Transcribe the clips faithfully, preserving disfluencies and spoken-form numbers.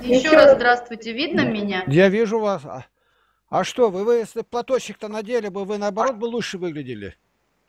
Еще раз здравствуйте, видно меня? Я вижу вас. А, а что вы, вы, если платочек-то надели бы, вы наоборот бы лучше выглядели.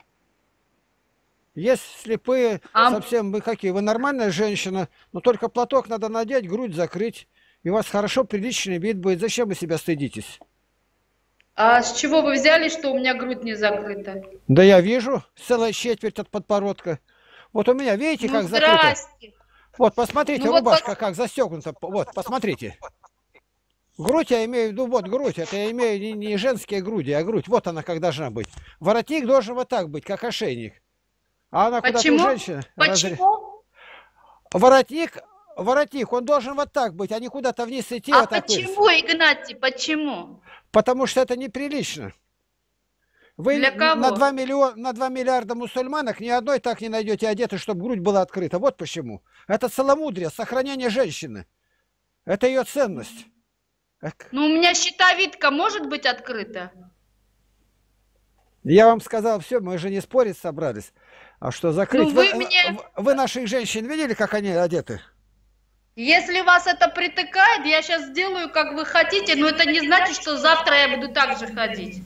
Есть слепые, А, совсем вы какие, вы нормальная женщина, но только платок надо надеть, грудь закрыть, и у вас хорошо приличный вид будет. Зачем вы себя стыдитесь? а с чего вы взяли, что у меня грудь не закрыта? Да я вижу, целая четверть от подбородка. Вот у меня, видите, Ну, как закрыто? здрасте. Вот, Ну посмотрите, вот, рубашка пос- как застегнута. Вот, посмотрите. Грудь я имею в виду, вот грудь, это я имею не, не женские груди, а грудь, вот она как должна быть. Воротник должен вот так быть, как ошейник. А она куда-то у почему? женщины разрез. Почему? Воротник, воротник, он должен вот так быть, а не куда-то вниз идти, А вот так вырез. почему, Игнатий, почему? Потому что это неприлично. Вы Для на два кого? миллиона, на два миллиарда мусульманок ни одной так не найдете одетой, чтобы грудь была открыта. Вот почему. Это целомудрие, сохранение женщины. Это ее ценность. Эк. Ну, у меня щитовидка может быть открыта? Я вам сказал, все, мы же не спорить собрались. А что закрыть? Ну, Вы, вы мне... вы наших женщин видели, как они одеты? Если вас это притыкает, я сейчас сделаю, как вы хотите, но это не значит, что завтра я буду так же ходить.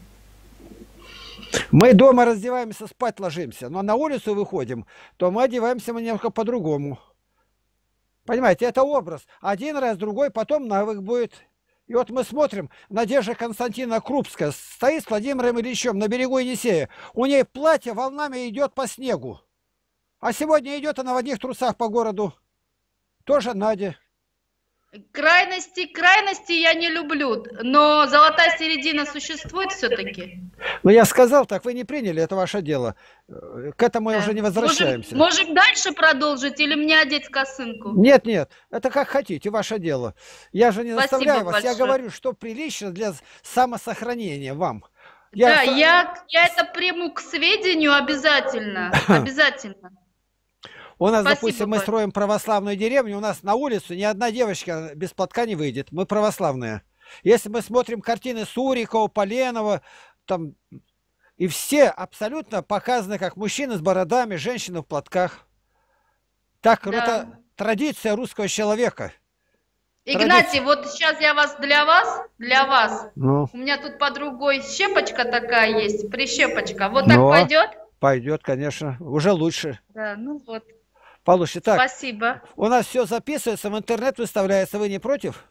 Мы дома раздеваемся, спать ложимся, но на улицу выходим, то мы одеваемся мы немного по-другому. Понимаете, это образ. Один раз, другой, потом навык будет. И вот мы смотрим, Надежда Константиновна Крупская стоит с Владимиром Ильичем на берегу Енисея. У ней платье волнами идет по снегу. А сегодня идет она в одних трусах по городу. Тоже Надя. Крайности, крайности я не люблю, но золотая середина существует все-таки. Но я сказал так, вы не приняли, это ваше дело. Э, К этому Да. уже не Можем, возвращаемся. можем дальше продолжить или мне одеть косынку? Нет, нет, это как хотите, ваше дело. Я же не Спасибо заставляю вас, я большое. говорю, что прилично для самосохранения вам. Я... Да, я, я это приму к сведению обязательно. Обязательно. У нас, Спасибо допустим, мы большое. строим православную деревню, у нас на улицу ни одна девочка без платка не выйдет. Мы православные. Если мы смотрим картины Сурикова, Поленова, там, и все абсолютно показаны как мужчины с бородами, женщины в платках. Так, Да. это традиция русского человека. Игнатий, Традиция. вот сейчас я вас для вас, для вас. Ну, У меня тут под другой щепочка такая есть, прищепочка. Вот так но пойдет? пойдет, конечно, уже лучше. Да, ну вот. Получше. Так, Спасибо. у нас все записывается, в интернет выставляется. Вы не против?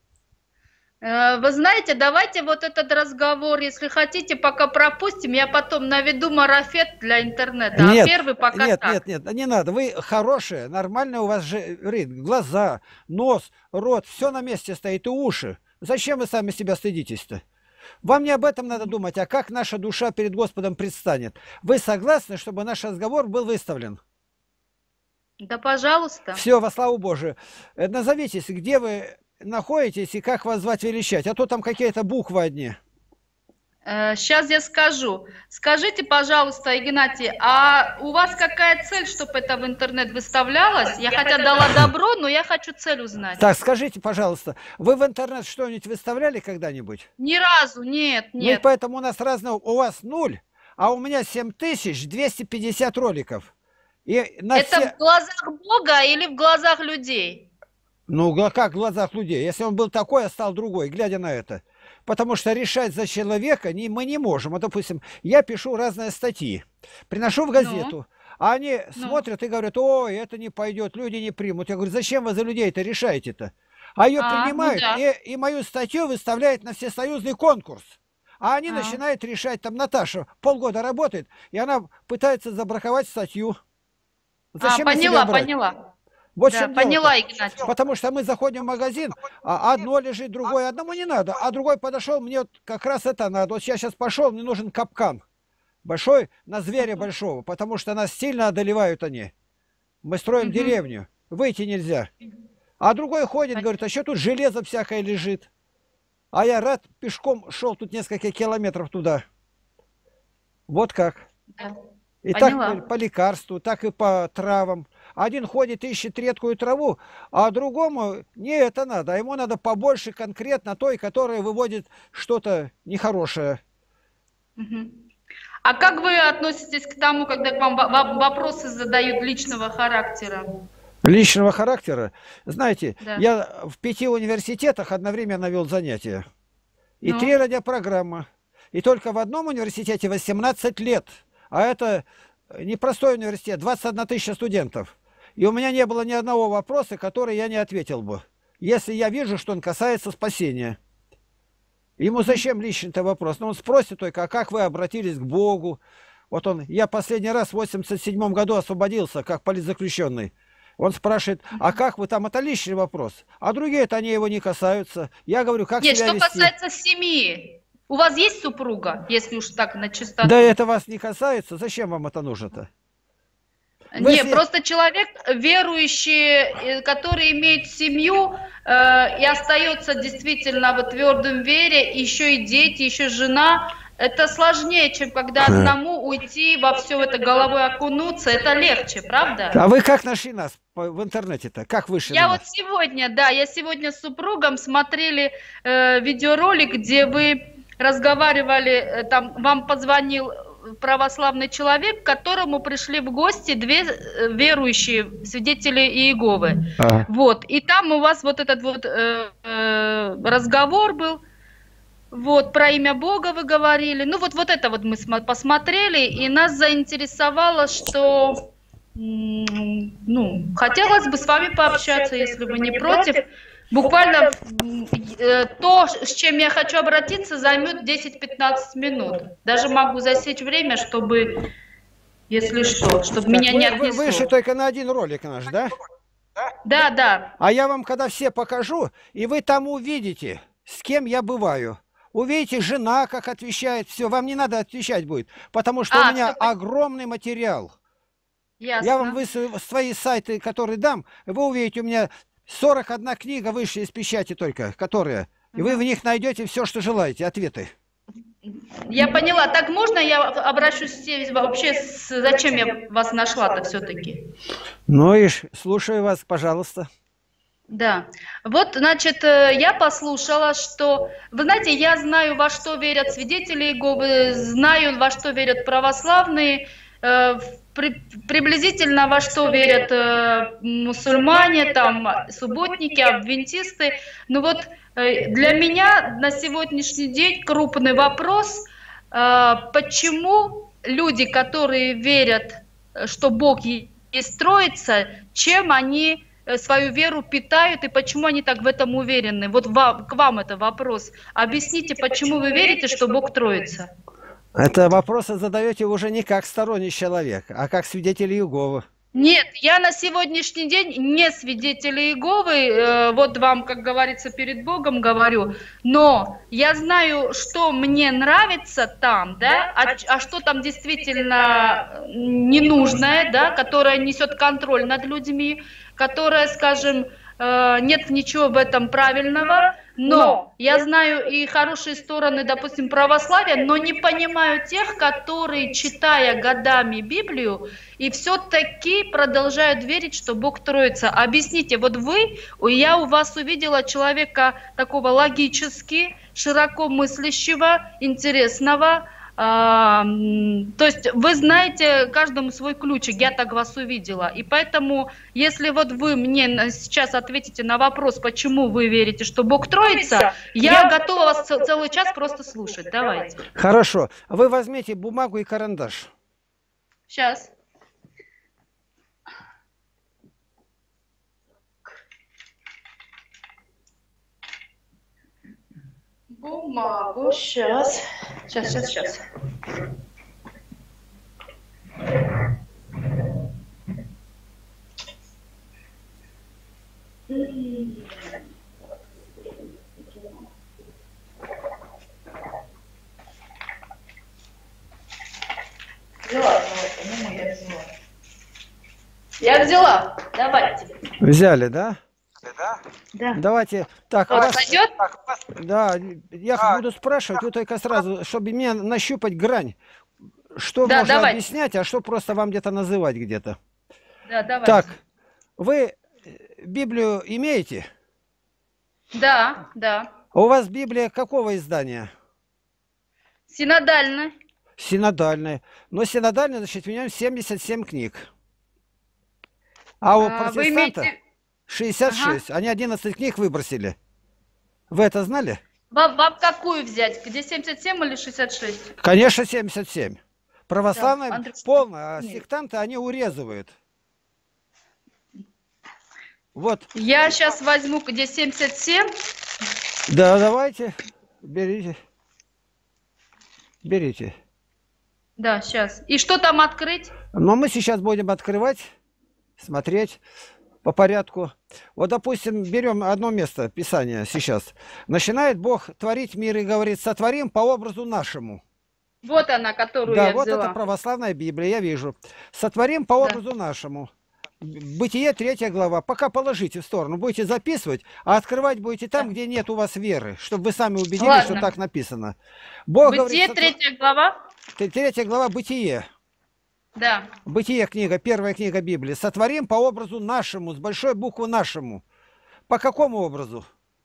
Э, Вы знаете, давайте вот этот разговор, если хотите, пока пропустим, я потом наведу марафет для интернета, а Нет, первый пока нет, так. нет, нет, не надо. Вы хорошие, нормальные у вас же рит, глаза, нос, рот, все на месте стоит, и уши. Зачем вы сами себя стыдитесь-то? Вам не об этом надо думать, а как наша душа перед Господом предстанет. Вы согласны, чтобы наш разговор был выставлен? Да, пожалуйста. Все, во славу Божию. Э, Назовитесь, где вы находитесь и как вас звать, величать, а то там какие-то буквы одни. Сейчас я скажу. Скажите, пожалуйста, Игнатий, а у вас какая цель, чтобы это в интернет выставлялось? Я хотя дала добро, но я хочу цель узнать. Так, скажите, пожалуйста, вы в интернет что-нибудь выставляли когда-нибудь? Ни разу, нет, Ну и нет. поэтому у нас разные, у вас нуль, а у меня семь тысяч двести пятьдесят роликов. И на Это все, в глазах Бога или в глазах людей? ну а как в глазах людей, если он был такой, а стал другой, глядя на это. Потому что решать за человека не, мы не можем. Вот, допустим, я пишу разные статьи, приношу в Ну, газету, а они ну. смотрят и говорят, ой, это не пойдет, люди не примут. Я говорю, зачем вы за людей это решаете-то? А ее А, ну принимают, да. и, и мою статью выставляют на всесоюзный конкурс. А они А, начинают решать, там Наташа полгода работает, и она пытается забраковать статью. а, Зачем на себя поняла, брать? поняла. Вот в Да, чем дело-то. поняла, Игнатий. Потому что мы заходим в магазин, а одно лежит, другое одному не надо, а другой подошел, мне вот как раз это надо. Вот я сейчас пошел, мне нужен капкан большой на зверя большого, потому что нас сильно одолевают они. Мы строим Мгм. деревню, выйти нельзя. А другой ходит, говорит, а что тут железо всякое лежит? А я рад, пешком шел тут несколько километров туда. Вот как. Да, И так по, поняла. по лекарству, так и по травам. Один ходит, ищет редкую траву, а другому не это надо, а ему надо побольше конкретно той, которая выводит что-то нехорошее. Мгм. А как вы относитесь к тому, когда к вам во- во- вопросы задают личного характера? Личного характера. Знаете, Да. я в пяти университетах одновременно вел занятия. И Ну, три радиопрограммы. И только в одном университете восемнадцать лет. А это непростой университет, двадцать одна тысяча студентов. И у меня не было ни одного вопроса, который я не ответил бы. Если я вижу, что он касается спасения. Ему зачем личный-то вопрос? Ну, он спросит только, а как вы обратились к Богу? Вот он, я последний раз в восемьдесят седьмом году освободился, как политзаключенный. Он спрашивает, а как вы там, это личный вопрос. А другие-то они его не касаются. Я говорю, как нет, себя что вести? касается семьи. У вас есть супруга, если уж так на чистоту? Да это вас не касается. Зачем вам это нужно-то? Вы Не, если- просто человек верующий, э, который имеет семью э, и остается действительно в твердом вере, еще и дети, еще жена, это сложнее, чем когда одному уйти во все это головой окунуться, это легче, правда? А вы как нашли нас по- в интернете-то? Как вышли Я на вот нас? сегодня, да, я сегодня с супругом смотрели э, видеоролик, где вы разговаривали, э, там вам позвонил православный человек, к которому пришли в гости две э, верующие свидетели Иеговы. Ага. Вот, и там у вас вот этот вот э, э, разговор был, вот, про имя Бога вы говорили. Ну, вот, вот это вот мы смо- посмотрели, и нас заинтересовало, что, м, ну, хотелось бы с вами пообщаться, если вы не против. Буквально м, э, то, с чем я хочу обратиться, займет десять-пятнадцать минут. Даже могу засечь время, чтобы, если что, чтобы меня Так, не вы, вы вышли отнесло. только на один ролик наш, да? Да, да. А я вам когда все покажу, и вы там увидите, с кем я бываю. Увидите, жена как отвечает, все, вам не надо отвечать будет, потому что А, у меня всё понятно. огромный материал. Ясно. Я вам высылаю свои сайты, которые дам, вы увидите, у меня сорок одна книга вышла из печати только, которые, и вы в них найдете все, что желаете, ответы. Я поняла. Так можно я обращусь с- вообще, с- зачем я вас нашла-то все-таки? Ну и ж, слушаю вас, пожалуйста. Да. Вот, значит, э, я послушала, что, вы знаете, я знаю, во что верят свидетели Иеговы, знаю, во что верят православные, э, в- при- приблизительно во что верят э, мусульмане, там, субботники, адвентисты. Ну вот э, для меня на сегодняшний день крупный вопрос, э, почему люди, которые верят, э, что Бог е- есть Троица, чем они э, свою веру питают и почему они так в этом уверены? Вот вам, к вам это вопрос. Объясните, почему вы верите, что Бог Троица? Это вопросы задаете уже не как сторонний человек, а как свидетель Иеговы. Нет, я на сегодняшний день не свидетель Иеговы, э, вот вам, как говорится, перед Богом говорю, но я знаю, что мне нравится там, да, а, ч- а что там действительно ненужное, да, которое несет контроль над людьми, которое, скажем, э, нет ничего в этом правильного, но я знаю и хорошие стороны, допустим, православия, но не понимаю тех, которые, читая годами Библию, и все-таки продолжают верить, что Бог Троица. Объясните, вот вы, я у вас увидела человека такого логически, широко мыслящего, интересного, а, м, то есть вы знаете каждому свой ключик, я так вас увидела. И поэтому, если вот вы мне на- сейчас ответите на вопрос, почему вы верите, что Бог Троица, я готова вас ц- целый час просто слушать. Давайте. Хорошо. Вы возьмите бумагу и карандаш. Сейчас. Бумагу, сейчас. Сейчас, сейчас, сейчас. Взяла, ну я взяла. Я взяла. Давайте. Взяли, да? Да. Давайте. Так, Вот, раз- пойдет? да, я буду спрашивать, вы только сразу, чтобы мне нащупать грань. Что Да, можно давайте. объяснять, а что просто вам где-то называть где-то. Да, давайте. Так, вы э, Библию имеете? Да, да. А у вас Библия какого издания? Синодально. Синодальная. Но синодальная, значит, в нем семьдесят семь книг. А у А, вы протестанта имеете... шестьдесят шесть. Ага. Они одиннадцать книг выбросили. Вы это знали? Вам, вам какую взять? Где семьдесят семь или шестьдесят шесть? Конечно, семьдесят семь. Да, Православные Андрей. полно, а Нет. сектанты они урезывают. Вот. Я сейчас возьму, где семьдесят семь. Да, давайте. Берите. Берите. Да, сейчас. И что там открыть? Но мы сейчас будем открывать, смотреть по порядку. Вот, допустим, берем одно место Писания сейчас. Начинает Бог творить мир и говорит: сотворим по образу нашему. Вот она, которую Да, я вот взяла. это православная Библия, я вижу. Сотворим по образу да. нашему. Бытие, третья глава. Пока положите в сторону. Будете записывать, а открывать будете там, где нет у вас веры. Чтобы вы сами убедились, Ладно. что так написано. Бог Бытие, говорит, третья глава? Третья глава Бытие. Да. Бытие книга, первая книга Библии. Сотворим по образу нашему, с большой буквы нашему. По какому образу?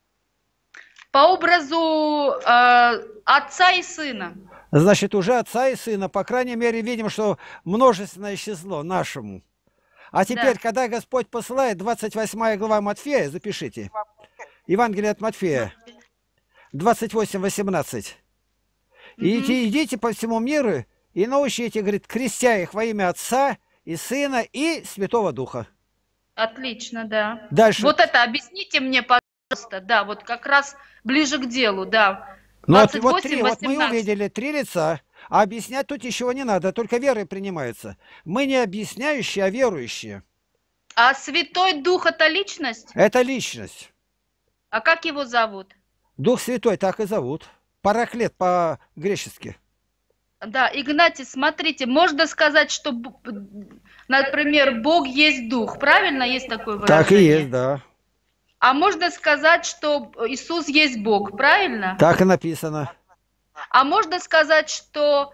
По образу э, отца и сына. Значит, уже отца и сына. По крайней мере, видим, что множественное число нашему. А теперь, да. когда Господь посылает, двадцать восьмая глава Матфея, запишите. Евангелие от Матфея, двадцать восемь восемнадцать. Угу. Идите, идите по всему миру и научите, говорит, крестя их во имя Отца и Сына и Святого Духа. Отлично, да. Дальше. Вот это объясните мне, пожалуйста. Да, вот как раз ближе к делу, да. двадцать восемь, вот, вот, три, вот мы увидели три лица. А объяснять тут ничего не надо, только верой принимается. Мы не объясняющие, а верующие. А Святой Дух – это личность? Это личность. А как его зовут? Дух Святой так и зовут. Параклет по-гречески. Да, Игнатий, смотрите, можно сказать, что, например, Бог есть Дух, правильно? Есть такое выражение? Так и есть, да. А можно сказать, что Иисус есть Бог, правильно? Так и написано. А можно сказать, что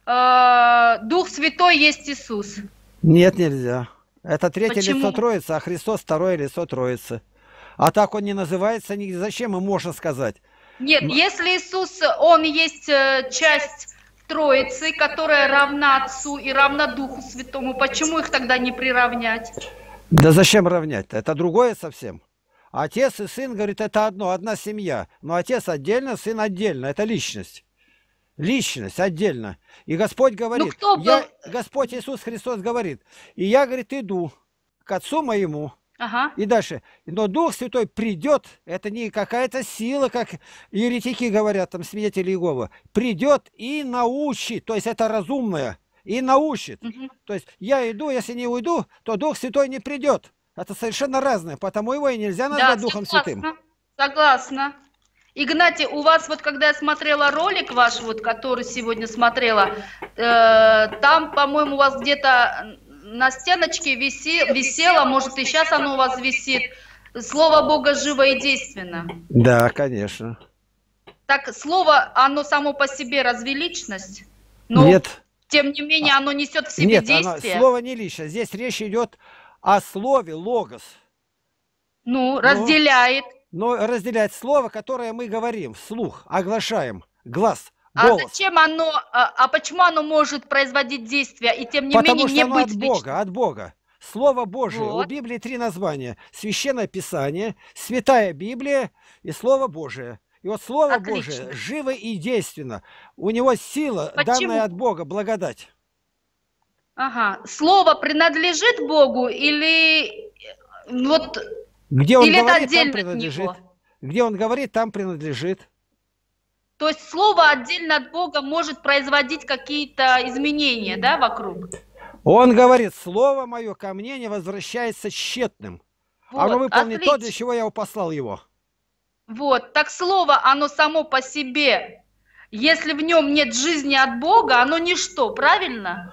э, Дух Святой есть Иисус? Нет, нельзя. Это третье Почему? лицо Троицы, а Христос второе лицо Троицы. А так он не называется нигде. Зачем им можно сказать? Нет, М... если Иисус, он есть часть Троицы, которая равна Отцу и равна Духу Святому, почему их тогда не приравнять? Да зачем равнять-то? Это другое совсем. Отец и сын, говорит, это одно, одна семья. Но отец отдельно, сын отдельно. Это личность. Личность отдельно. И Господь говорит, ну, кто я, Господь Иисус Христос говорит, и я, говорит, иду к Отцу моему. Ага. И дальше. Но Дух Святой придет, это не какая-то сила, как еретики говорят, там, свидетели Иеговы. Придет и научит, то есть это разумное, и научит. Угу. То есть я иду, если не уйду, то Дух Святой не придет. Это совершенно разное, потому его и нельзя назвать да, Духом согласна, Святым. Согласна. Игнатий, у вас вот, когда я смотрела ролик ваш, вот, который сегодня смотрела, э, там, по-моему, у вас где-то на стеночке виси, висело, может и сейчас оно у вас висит, слово Бога живо и действенно. Да, конечно. Так, слово, оно само по себе разве личность? Но, нет. Тем не менее, оно несет в себе нет, действие. Оно, слово не личность. Здесь речь идет о слове логос. Ну, разделяет. Но, но разделяет слово, которое мы говорим вслух, оглашаем, глаз, голос. А зачем оно, а, а почему оно может производить действия и тем не Потому менее что не оно быть от Бога, от Бога. Слово Божие. Вот. У Библии три названия. Священное Писание, Святая Библия и Слово Божие. И вот Слово Отлично. Божие живо и действенно. У него сила, Почему? данная от Бога, благодать. Ага. Слово принадлежит Богу или вот где он или говорит, там принадлежит. Где он говорит, там принадлежит. То есть слово отдельно от Бога может производить какие-то изменения, да, вокруг? Он говорит, слово мое ко мне не возвращается тщетным. Вот, оно выполнит то, для чего я послал его. Вот, так слово, оно само по себе, если в нем нет жизни от Бога, оно ничто, правильно?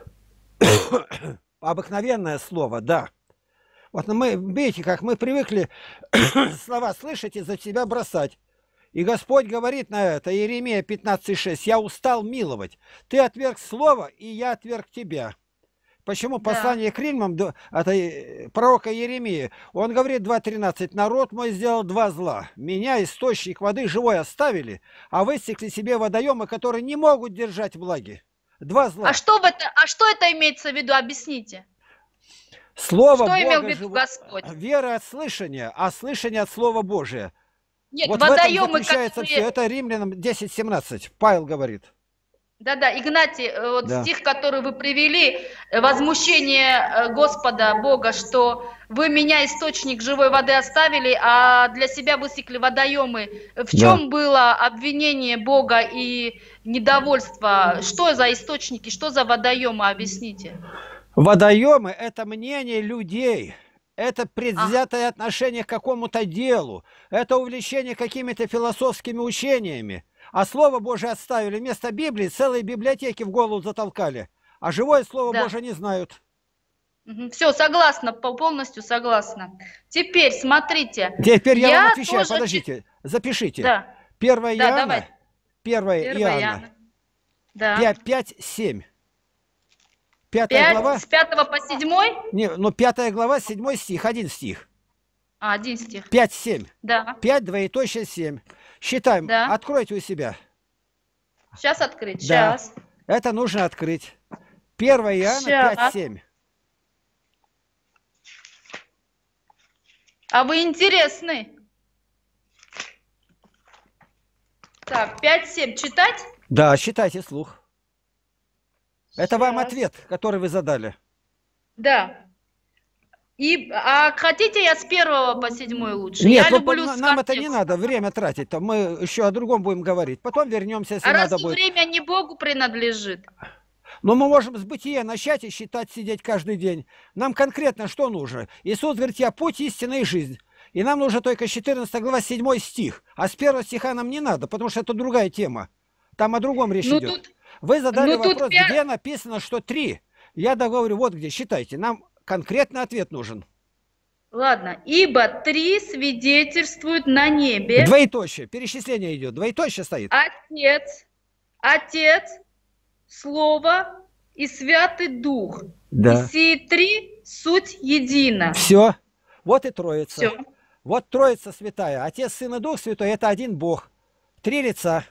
Обыкновенное слово, да. Вот мы, видите, как мы привыкли слова слышать и за себя бросать. И Господь говорит на это, Иеремия пятнадцать шесть, я устал миловать. Ты отверг слово, и я отверг тебя. Почему да. послание к Римлянам, это пророка Иеремии, он говорит два тринадцать, народ мой сделал два зла. Меня, источник воды живой, оставили, а высекли себе водоемы, которые не могут держать влаги. Два зла. А что, в это, а что это имеется в виду? Объясните. Слово Что имел в Бога виду живо... Господь? Вера от слышания, а слышание от Слова Божия. Нет, Вот в этом водоемы, заключается которые... все. Это Римлянам десять семнадцать. Павел говорит. Да-да, Игнатий, э, вот Да. стих, который вы привели, э, возмущение э, Господа Бога, что вы меня, источник живой воды, оставили, а для себя высекли водоемы. В Да. чем было обвинение Бога и недовольство? Что за источники, что за водоемы, объясните. Водоемы – это мнение людей. Это Ага. предвзятое отношение к какому-то делу. Это увлечение какими-то философскими учениями. А Слово Божие отставили. Вместо Библии целые библиотеки в голову затолкали. А живое Слово Да. Божие не знают. Все, согласна, по- полностью согласна. Теперь, смотрите. Теперь я, вам Я отвечаю. тоже... Подождите, запишите. Да, первое да, Иоанна, давай. первое Первое Иоанна, Иоанна. Да. пять, пять, семь. Пятая глава, Пять, с пятого по седьмой? не, ну пятая глава, седьмой стих, один стих. А, один стих. пять, семь. Да. пять, двоеточие, семь. Считаем. Да. Откройте у себя. Сейчас открыть. Да. Сейчас. Это нужно открыть. первое Иоанна Щас. пять, семь. А вы интересны. Так, пять, семь. Читать? Да, считайте слух. Это вам Щас. ответ, который вы задали. Да. И, а хотите я с первого по седьмой лучше? Нет, я ну, люблю по- с нам это не контекстом. надо время тратить. То мы еще о другом будем говорить. Потом вернемся, если А надо разве будет. время не Богу принадлежит? Но мы можем с бытия начать и считать, сидеть каждый день. Нам конкретно что нужно? Иисус говорит, я путь, истина и жизнь. И нам нужно только четырнадцатая глава, седьмой стих. А с первого стиха нам не надо, потому что это другая тема. Там о другом речь Ну, идет. тут- Вы задали ну, тут вопрос, пя- где написано, что три. Я договорю, вот где, считайте. Нам конкретный ответ нужен. Ладно. Ибо три свидетельствуют на небе. Двоеточие. Перечисление идет. Двоеточие стоит. Отец, Отец, Слово и Святый Дух. Да. И сии три суть едино. Все. Вот и Троица. Все. Вот Троица Святая. Отец, Сын и Дух Святой – это один Бог. Три лица.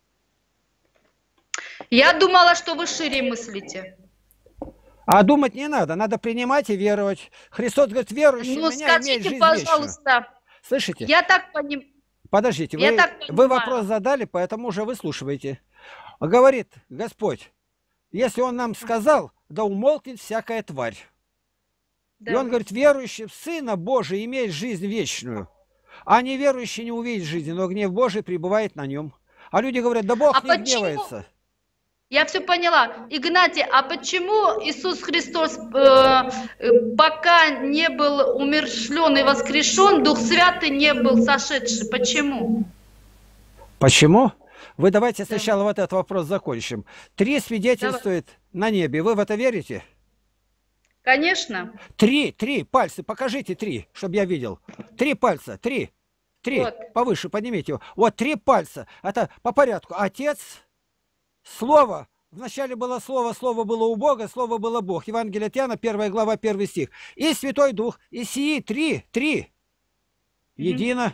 Я думала, что вы шире мыслите. А думать не надо, надо принимать и веровать. Христос говорит, верующий Ну, в меня имеет скажите, жизнь вечную. пожалуйста. Слышите? Я так понимаю. Подождите, Я вы, так вы понимаю. вопрос задали, поэтому уже выслушиваете. Говорит Господь, если Он нам сказал, да умолкнет всякая тварь. И Он говорит, верующий в Сына Божия имеет жизнь вечную, а неверующий не увидит жизни, но гнев Божий пребывает на нем. А люди говорят, да Бог А не почему? гневается. Я все поняла. Игнатий, а почему Иисус Христос, э, э, пока не был умерщвлен и воскрешен, Дух Святый не был сошедший? Почему? Почему? Вы давайте Да. сначала вот этот вопрос закончим. Три свидетельствует на небе. Вы в это верите? Конечно. Три, три пальцы, покажите три, чтобы я видел. Три пальца, три, три, Вот. повыше поднимите его. Вот три пальца, это по порядку. Отец, Слово, вначале было Слово, Слово было у Бога, Слово было Бог. Евангелие от Иоанна, первая глава, первый стих. И Святой Дух, и сии три, три, едино.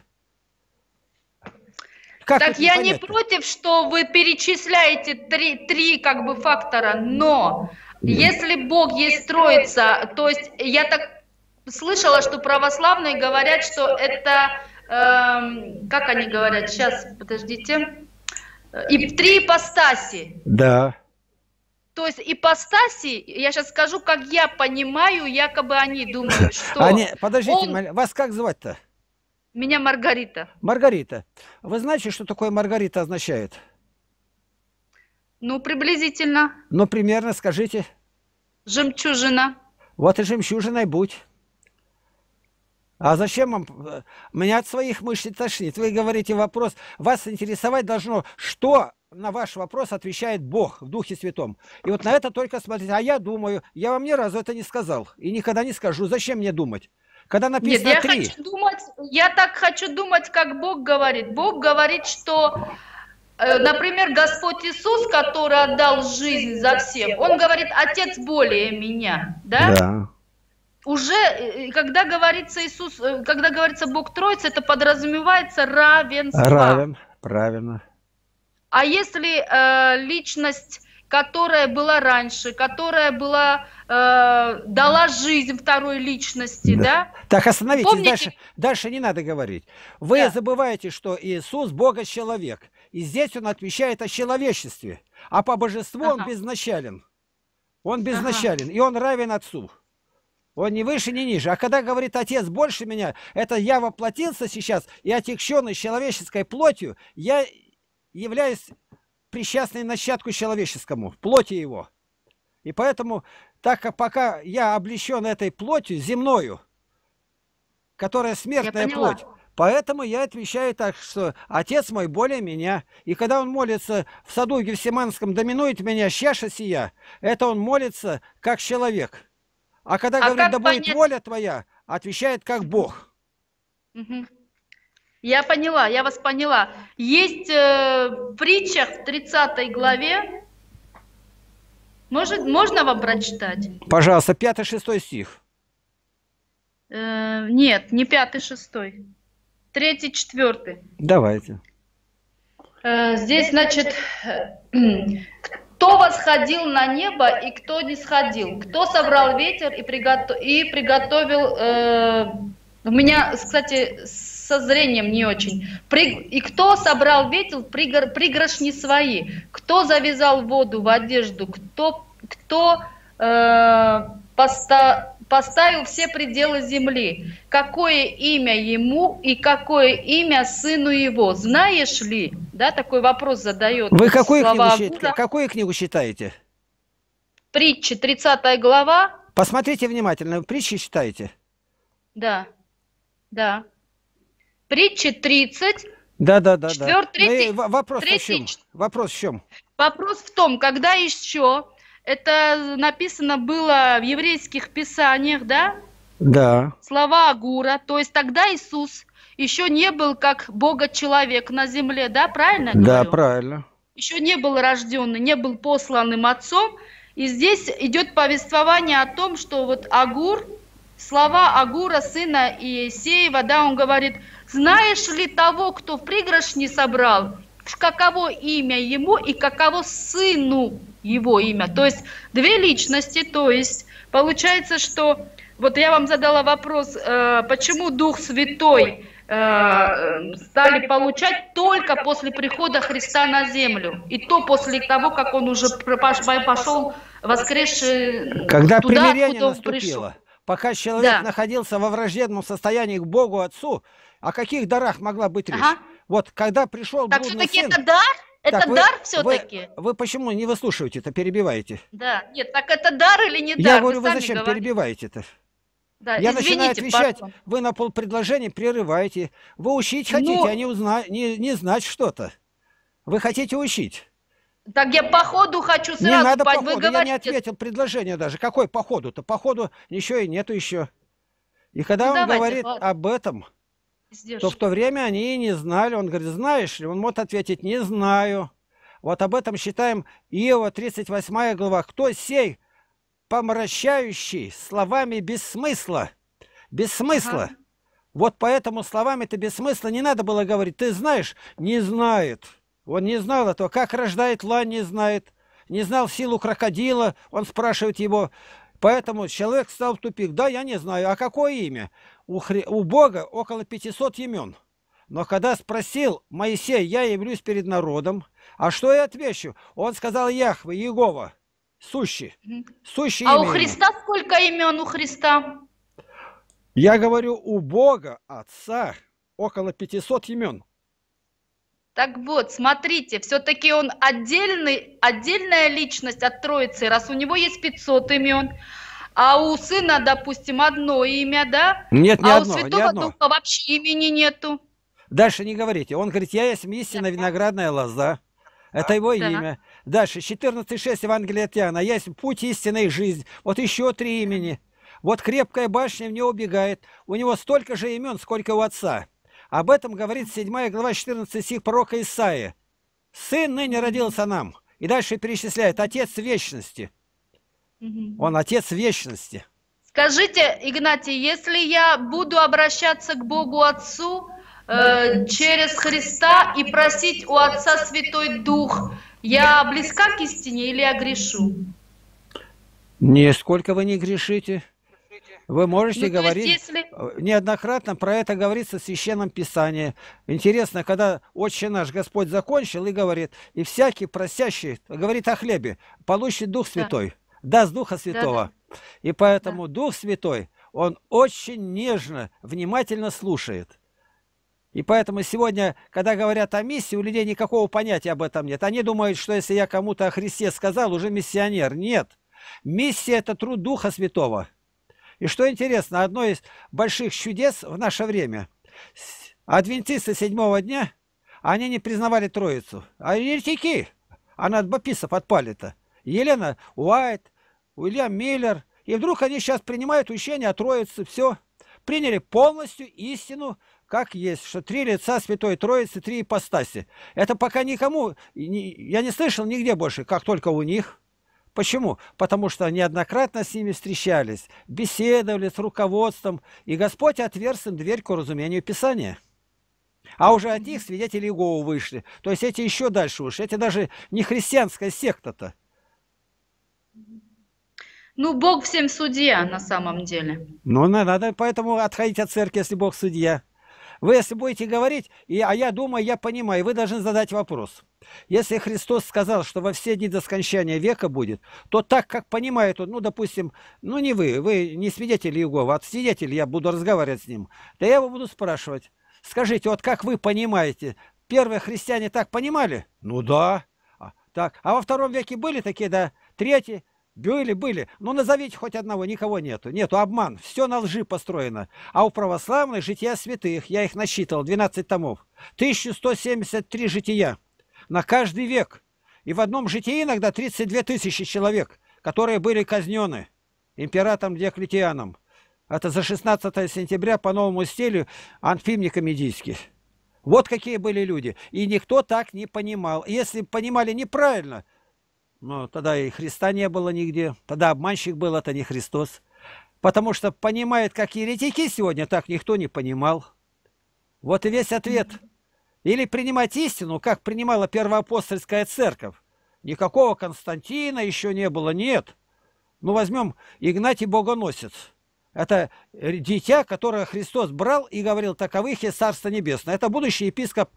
Как Так это я не понять-то? против, что вы перечисляете три, три как бы фактора, но если Бог есть Троица, то есть я так слышала, что православные говорят, что это, эм, как они говорят, сейчас, подождите, и три ипостаси. Да. То есть ипостаси, я сейчас скажу, как я понимаю, якобы они думают, что... Они, подождите, он- Мария, вас как звать-то? Меня Маргарита. Маргарита. Вы знаете, что такое Маргарита означает? Ну, приблизительно. Ну, примерно скажите. Жемчужина. Вот и жемчужиной будь. А зачем вам? э, Меня от своих мышц тошнит. Вы говорите вопрос. Вас интересовать должно, что на ваш вопрос отвечает Бог в Духе Святом. И вот на это только смотрите. А я думаю, я вам ни разу это не сказал. И никогда не скажу. Зачем мне думать? Когда Нет, написано я три. хочу думать, я так хочу думать, как Бог говорит. Бог говорит, что, э, например, Господь Иисус, который отдал жизнь за всех, Он говорит, Отец более меня, да? Да. Уже, э, когда говорится Иисус, э, когда говорится Бог Троица, это подразумевается равенство. Равен. Правильно. А если э, личность, которая была раньше, которая была, э, дала жизнь второй личности, да? Да. Так, остановитесь, Помните? дальше, дальше не надо говорить. Вы Да. забываете, что Иисус Бога-человек. И здесь Он отвечает о человечестве. А по божеству Он Ага. безначален. Он безначален, и Он равен Отцу. Он ни выше, ни ниже. А когда говорит Отец больше меня, это я воплотился сейчас, и отягченный человеческой плотью, я являюсь причастной начатку человеческому, в плоти Его. И поэтому, так как пока я облечен этой плотью земною, которая смертная плоть, поэтому я отвечаю так, что Отец мой более меня. И когда Он молится в саду Гефсиманском, доминует меня чаша сия, это Он молится как человек. А когда А говорит, как да будет понять- воля твоя, отвечает как Бог. Мгм. Я поняла, я вас поняла. Есть э, в притчах в тридцатой главе, может, можно вам прочитать? Пожалуйста, пятый-шестой стих. Э, нет, не пятый, шестой. Третий, четвертый. Давайте. Э, здесь, значит, э, кто восходил на небо и кто не сходил? Кто собрал ветер и, приготов... и приготовил... Э, у меня, кстати, со зрением не очень. При... И кто собрал ветер пригор... пригоршни свои? Кто завязал воду в одежду? Кто, кто э, поста... поставил все пределы земли? Какое имя ему и какое имя сыну его? Знаешь ли? Да, такой вопрос задает. Вы какую книгу, слова счит- Агура. какую книгу читаете? Притчи, тридцатая глава. Посмотрите внимательно. Вы притчи читаете? Да, да. Притчи тридцать. Да, да, да. Четвёр- да. третий- Ну и в- вопрос в третий чем? ч- Вопрос в чем? Вопрос в том, когда еще это написано было в еврейских писаниях, да? Да. Слова Агура. То есть тогда Иисус еще не был как Бога-человек на земле, да? Правильно я Да, говорю? правильно. Еще не был рожденный, не был посланным отцом. И здесь идет повествование о том, что вот Агур, слова Агура, сына Иесеева, да, он говорит, знаешь ли того, кто в пригоршни собрал, каково имя ему и каково сыну его имя? То есть две личности, то есть получается, что, вот я вам задала вопрос, э, почему Дух Святой э, стали получать только после прихода Христа на землю, и то после того, как он уже пошел воскресший Когда туда, примирение откуда он пришел. наступило, пока человек Да. находился во враждебном состоянии к Богу Отцу, о каких дарах могла быть речь? Ага. Вот когда пришел Так блудный все-таки сын... это дар? Это Так, вы- дар вы, все-таки? вы почему не выслушиваете-то, перебиваете? Да. Нет, так это дар или не дар? Я говорю, вы сами зачем говорите. перебиваете-то? Да, Я начинаю извините, отвечать, пардон. вы на полпредложения прерываете. Вы учить Ну- хотите, а не, узна... не, не знать что-то. Вы хотите учить. Так я по ходу хочу сразу Не надо понять. по Вы ходу, я не говорите, ответил предложение даже. Какой по ходу-то? По ходу ничего и нету еще. И когда Ну, он давайте, говорит ладно. об этом, издержки. то в то время они и не знали. Он говорит, знаешь ли? Он может ответить, не знаю. Вот об этом считаем Иова, тридцать восьмая глава. Кто сей помрачающий словами без смысла? Без смысла. Ага. Вот поэтому словами-то без смысла не надо было говорить. Ты знаешь? Не знает. Он не знал этого. Как рождает лань, не знает. Не знал силу крокодила. Он спрашивает его. Поэтому человек стал в тупик. Да, я не знаю. А какое имя? У, Хри... у Бога около пятисот имен. Но когда спросил Моисей, я явлюсь перед народом, а что я отвечу? Он сказал Яхве, Иегова, сущий. Мгм. Сущий А имя у ему. Христа сколько имен у Христа? Я говорю, у Бога, Отца, около пятисот имен. Так вот, смотрите, все-таки он отдельный, отдельная личность от Троицы, раз у него есть пятьсот имен, а у сына, допустим, одно имя, да? Нет, ни а одно, у ни Святого одно. Духа вообще имени нету. Дальше не говорите. Он говорит, я есть истинно виноградная лоза. Это его Да. имя. Дальше, четырнадцать шесть Евангелия от Иоанна. Есть путь, истина и жизнь. Вот еще три имени. Вот крепкая башня в него убегает. У него столько же имен, сколько у отца. Об этом говорит седьмая глава, четырнадцатый стих пророка Исаия. Сын ныне родился нам. И дальше перечисляет. Отец вечности. Мгм. Он отец вечности. Скажите, Игнатий, если я буду обращаться к Богу Отцу, э, через Христа и просить у Отца Святой Дух, я близка к истине или я грешу? Нисколько вы не грешите. Вы можете Ну, то говорить, есть, если... неоднократно про это говорится в Священном Писании. Интересно, когда Отче наш Господь закончил и говорит, и всякий просящий, говорит о хлебе, получит Дух Святой, да. даст Духа Святого. Да, да. И поэтому да. Дух Святой, Он очень нежно, внимательно слушает. И поэтому сегодня, когда говорят о миссии, у людей никакого понятия об этом нет. Они думают, что если я кому-то о Христе сказал, уже миссионер. Нет. Миссия – это труд Духа Святого. И что интересно, одно из больших чудес в наше время. Адвентисты седьмого дня, они не признавали Троицу. А еретики, а на баптистов отпали-то. Елена Уайт, Уильям Миллер. И вдруг они сейчас принимают учение о Троице. Все. Приняли полностью истину, как есть, что три лица Святой Троицы, три ипостаси. Это пока никому, я не слышал нигде больше, как только у них. Почему? Потому что неоднократно с ними встречались, беседовали с руководством, и Господь отверз им дверь к разумению Писания. А уже от них свидетели Иеговы вышли. То есть эти еще дальше ушли. Это даже не христианская секта-то. Ну, Бог всем судья на самом деле. Ну, надо поэтому отходить от церкви, если Бог судья. Вы, если будете говорить, и, а я думаю, я понимаю, вы должны задать вопрос. Если Христос сказал, что во все дни до скончания века будет, то так, как понимает он, ну, допустим, ну, не вы, вы не свидетель Иеговы, а свидетель, я буду разговаривать с ним, да я его буду спрашивать. Скажите, вот как вы понимаете, первые христиане так понимали? Ну, да. А, так. А во втором веке были такие, да? Третий? Были, были. Ну, назовите хоть одного, никого нету. Нету, обман. Все на лжи построено. А у православных жития святых, я их насчитывал, двенадцать томов. тысяча сто семьдесят три жития. На каждый век. И в одном житии иногда тридцать две тысячи человек, которые были казнены императором Диоклетианом. Это за шестнадцатое сентября по новому стилю Анфим Никомедийский. Вот какие были люди. И никто так не понимал. Если понимали неправильно, ну, тогда и Христа не было нигде. Тогда обманщик был, это не Христос. Потому что понимает, как еретики сегодня, так никто не понимал. Вот и весь ответ. Или принимать истину, как принимала первоапостольская церковь. Никакого Константина еще не было, нет. Ну, возьмем Игнатий Богоносец. Это дитя, которое Христос брал и говорил, таковых есть Царство Небесное. Это будущий епископ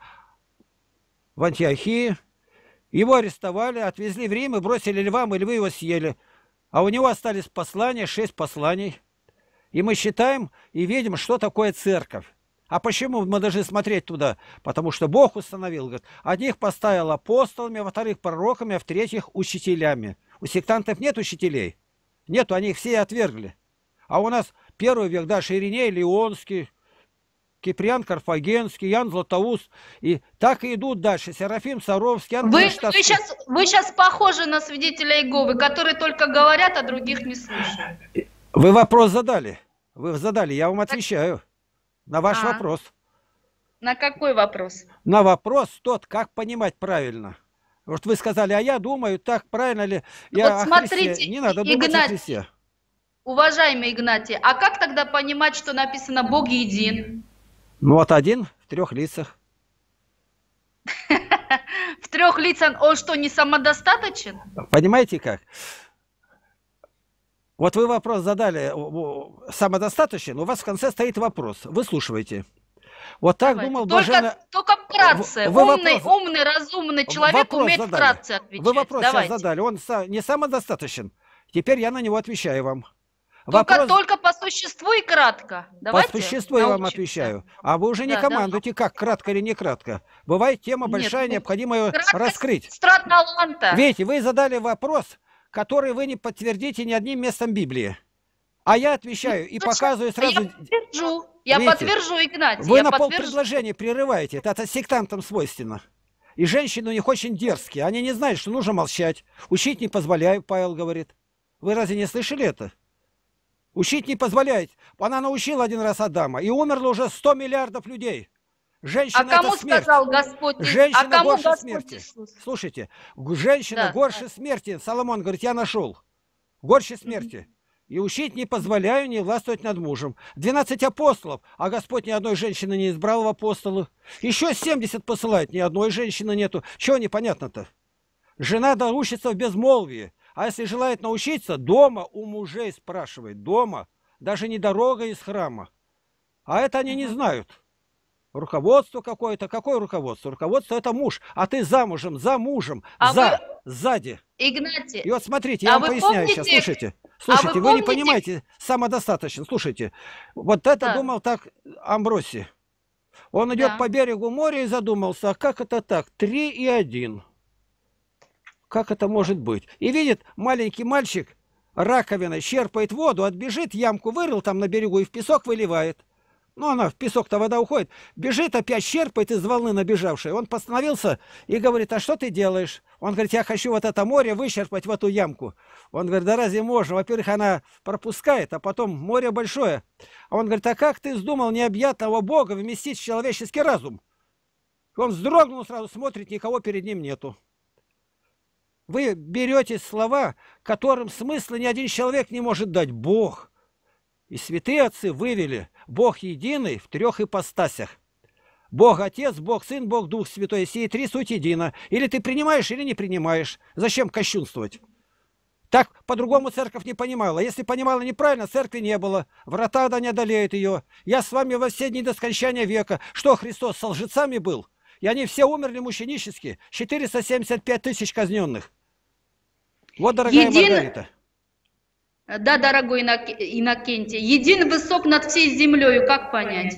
в Антиохии. Его арестовали, отвезли в Рим и бросили львам, и львы его съели. А у него остались послания, шесть посланий. И мы считаем и видим, что такое церковь. А почему мы должны смотреть туда? Потому что Бог установил, говорит, одних поставил апостолами, во вторых пророками, а в третьих учителями. У сектантов нет учителей. Нету, они их все отвергли. А у нас первый век, да, Ириней Леонский, Киприан Карфагенский, Ян Златоуст. И так и идут дальше. Серафим Саровский, Ян вы, вы, сейчас, вы сейчас похожи на свидетеля Иеговы, которые только говорят, а других не слушают. Вы вопрос задали. Вы задали, я вам отвечаю. На ваш а, вопрос. На какой вопрос? На вопрос тот, как понимать правильно. Вот вы сказали, а я думаю, так правильно ли? Я вот смотрите, Христе. Не надо Игнатий, думать о Христе. Уважаемый Игнатий, а как тогда понимать, что написано «Бог един»? Ну вот один в трех лицах. В трех лицах он что, не самодостаточен? Понимаете как? Вот вы вопрос задали, самодостаточен, у вас в конце стоит вопрос. Выслушивайте. Вот так Давайте. думал только, блаженно... Только вкратце. Вы умный, вопрос... умный, разумный человек умеет задали. вкратце отвечать. Вы вопрос Давайте. сейчас задали, он не самодостаточен. Теперь я на него отвечаю вам. Только, вопрос... только по существу и кратко. Давайте по существу научимся. Я вам отвечаю. А вы уже не да, командуете, да. как, кратко или не кратко. Бывает тема Нет, большая, ну, необходимо ее раскрыть. Таланта. Видите, вы задали вопрос, который вы не подтвердите ни одним местом Библии. А я отвечаю ну, и показываю сразу... Я подтвержу, я Видите, подтвержу, Игнатий. Вы я на подтвержу. полпредложения прерываете, это, это сектантам свойственно. И женщины у них очень дерзкие, они не знают, что нужно молчать. Учить не позволяю, Павел говорит. Вы разве не слышали это? Учить не позволяет. Она научила один раз Адама, и умерло уже сто миллиардов людей. Женщина а кому это смерть. сказал Господь? Женщина а кому горше Господь смерти. Иисус? Слушайте, женщина да, горше да. смерти. Соломон говорит, я нашел. Горше смерти. И учить не позволяю, не властвовать над мужем. Двенадцать апостолов, а Господь ни одной женщины не избрал в апостолы. Еще семьдесят посылает, ни одной женщины нету. Чего непонятно-то? Жена доучится в безмолвии. А если желает научиться, дома у мужей спрашивает. Дома. Даже не дорога из храма. А это они не знают. Руководство какое-то. Какое руководство? Руководство это муж. А ты замужем, за мужем, А за, вы, сзади. Игнатий, И вот смотрите, я а вам вы поясняю помните, сейчас. Слушайте. а Слушайте, вы вы не помните, понимаете, самодостаточно. Слушайте. Вот это да, думал так Амбросий. Он идет по да. берегу моря и задумался, а как это так? Три и один. Как это может быть? И видит, маленький мальчик раковиной черпает воду, отбежит, ямку вырыл там на берегу и в песок выливает. Ну, она в песок-то вода уходит. Бежит, опять черпает из волны набежавшей. Он постановился и говорит, а что ты делаешь? Он говорит, я хочу вот это море вычерпать в эту ямку. Он говорит, да разве можно? Во-первых, она пропускает, а потом море большое. А он говорит, а как ты вздумал необъятного Бога вместить в человеческий разум? Он вздрогнул сразу, смотрит, никого перед ним нету. Вы берете слова, которым смысла ни один человек не может дать. Бог. И святые отцы вывели Бог единый в трех ипостасях. Бог Отец, Бог Сын, Бог Дух Святой. Сии три суть едино. Или ты принимаешь, или не принимаешь. Зачем кощунствовать? Так по-другому церковь не понимала. Если понимала неправильно, церкви не было. Врата да не одолеют ее. Я с вами во все дни до скончания века. Что, Христос со лжецами был? И они все умерли мученически. четыреста семьдесят пять тысяч казненных. Вот, дорогая Един... Маргарита. Да, дорогой Инок... Иннокентий, един высок над всей землею, как понять?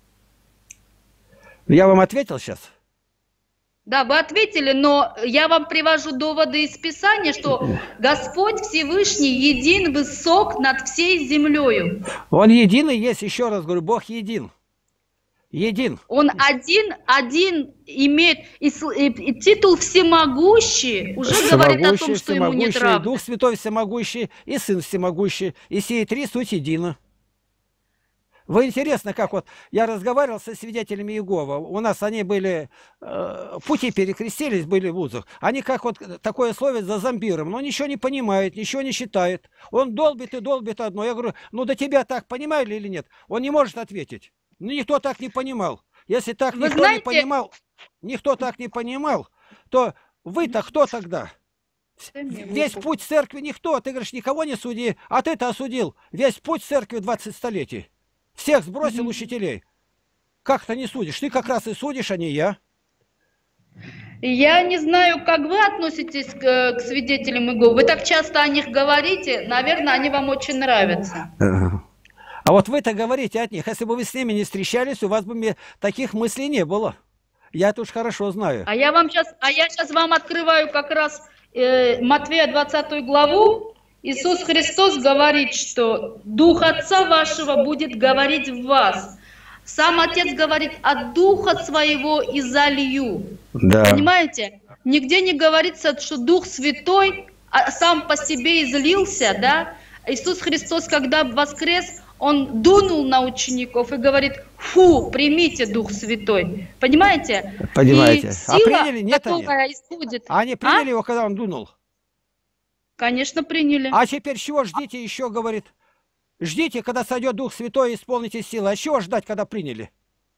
Я вам ответил сейчас? Да, вы ответили, но я вам привожу доводы из Писания, что Господь Всевышний един высок над всей землею. Он единый есть, еще раз говорю, Бог един. Един. Он один, один имеет и, и, и титул всемогущий, уже говорит о том, что ему нет равных. Дух Святой всемогущий, и Сын всемогущий, и сии три суть едино. Вы интересно, как вот я разговаривал со свидетелями Иеговы, у нас они были, э, пути перекрестились, были в вузах, они как вот такое слово за зомбиром, но ничего не понимает, ничего не считает. Он долбит и долбит одно. Я говорю, ну до тебя так понимали или нет? Он не может ответить. Ну, никто так не понимал. Если так Вы никто знаете... не понимал, никто так не понимал, то вы-то кто тогда? Весь путь церкви никто. Ты говоришь, никого не суди, а ты-то осудил. Весь путь церкви двадцать столетий. Всех сбросил mm-hmm. учителей. Как ты не судишь? Ты как раз и судишь, а не я. Я не знаю, как вы относитесь к, к свидетелям Иеговы. Вы так часто о них говорите, наверное, они вам очень нравятся. А вот вы-то говорите от них. Если бы вы с ними не встречались, у вас бы таких мыслей не было. Я это уж хорошо знаю. А я вам сейчас, а я сейчас вам открываю как раз э, Матфея двадцатую главу. Иисус Христос говорит, что Дух Отца вашего будет говорить в вас. Сам Отец говорит, от Духа своего изолью. Да. Понимаете? Нигде не говорится, что Дух Святой сам по себе излился, да? Иисус Христос, когда воскрес, Он дунул на учеников и говорит, фу, примите Дух Святой. Понимаете? Понимаете. И сила, а приняли? Нет, которая они? исходит... А они приняли а? его, когда он дунул? Конечно, приняли. А теперь чего ждите еще, говорит? Ждите, когда сойдет Дух Святой и исполните силы. А чего ждать, когда приняли?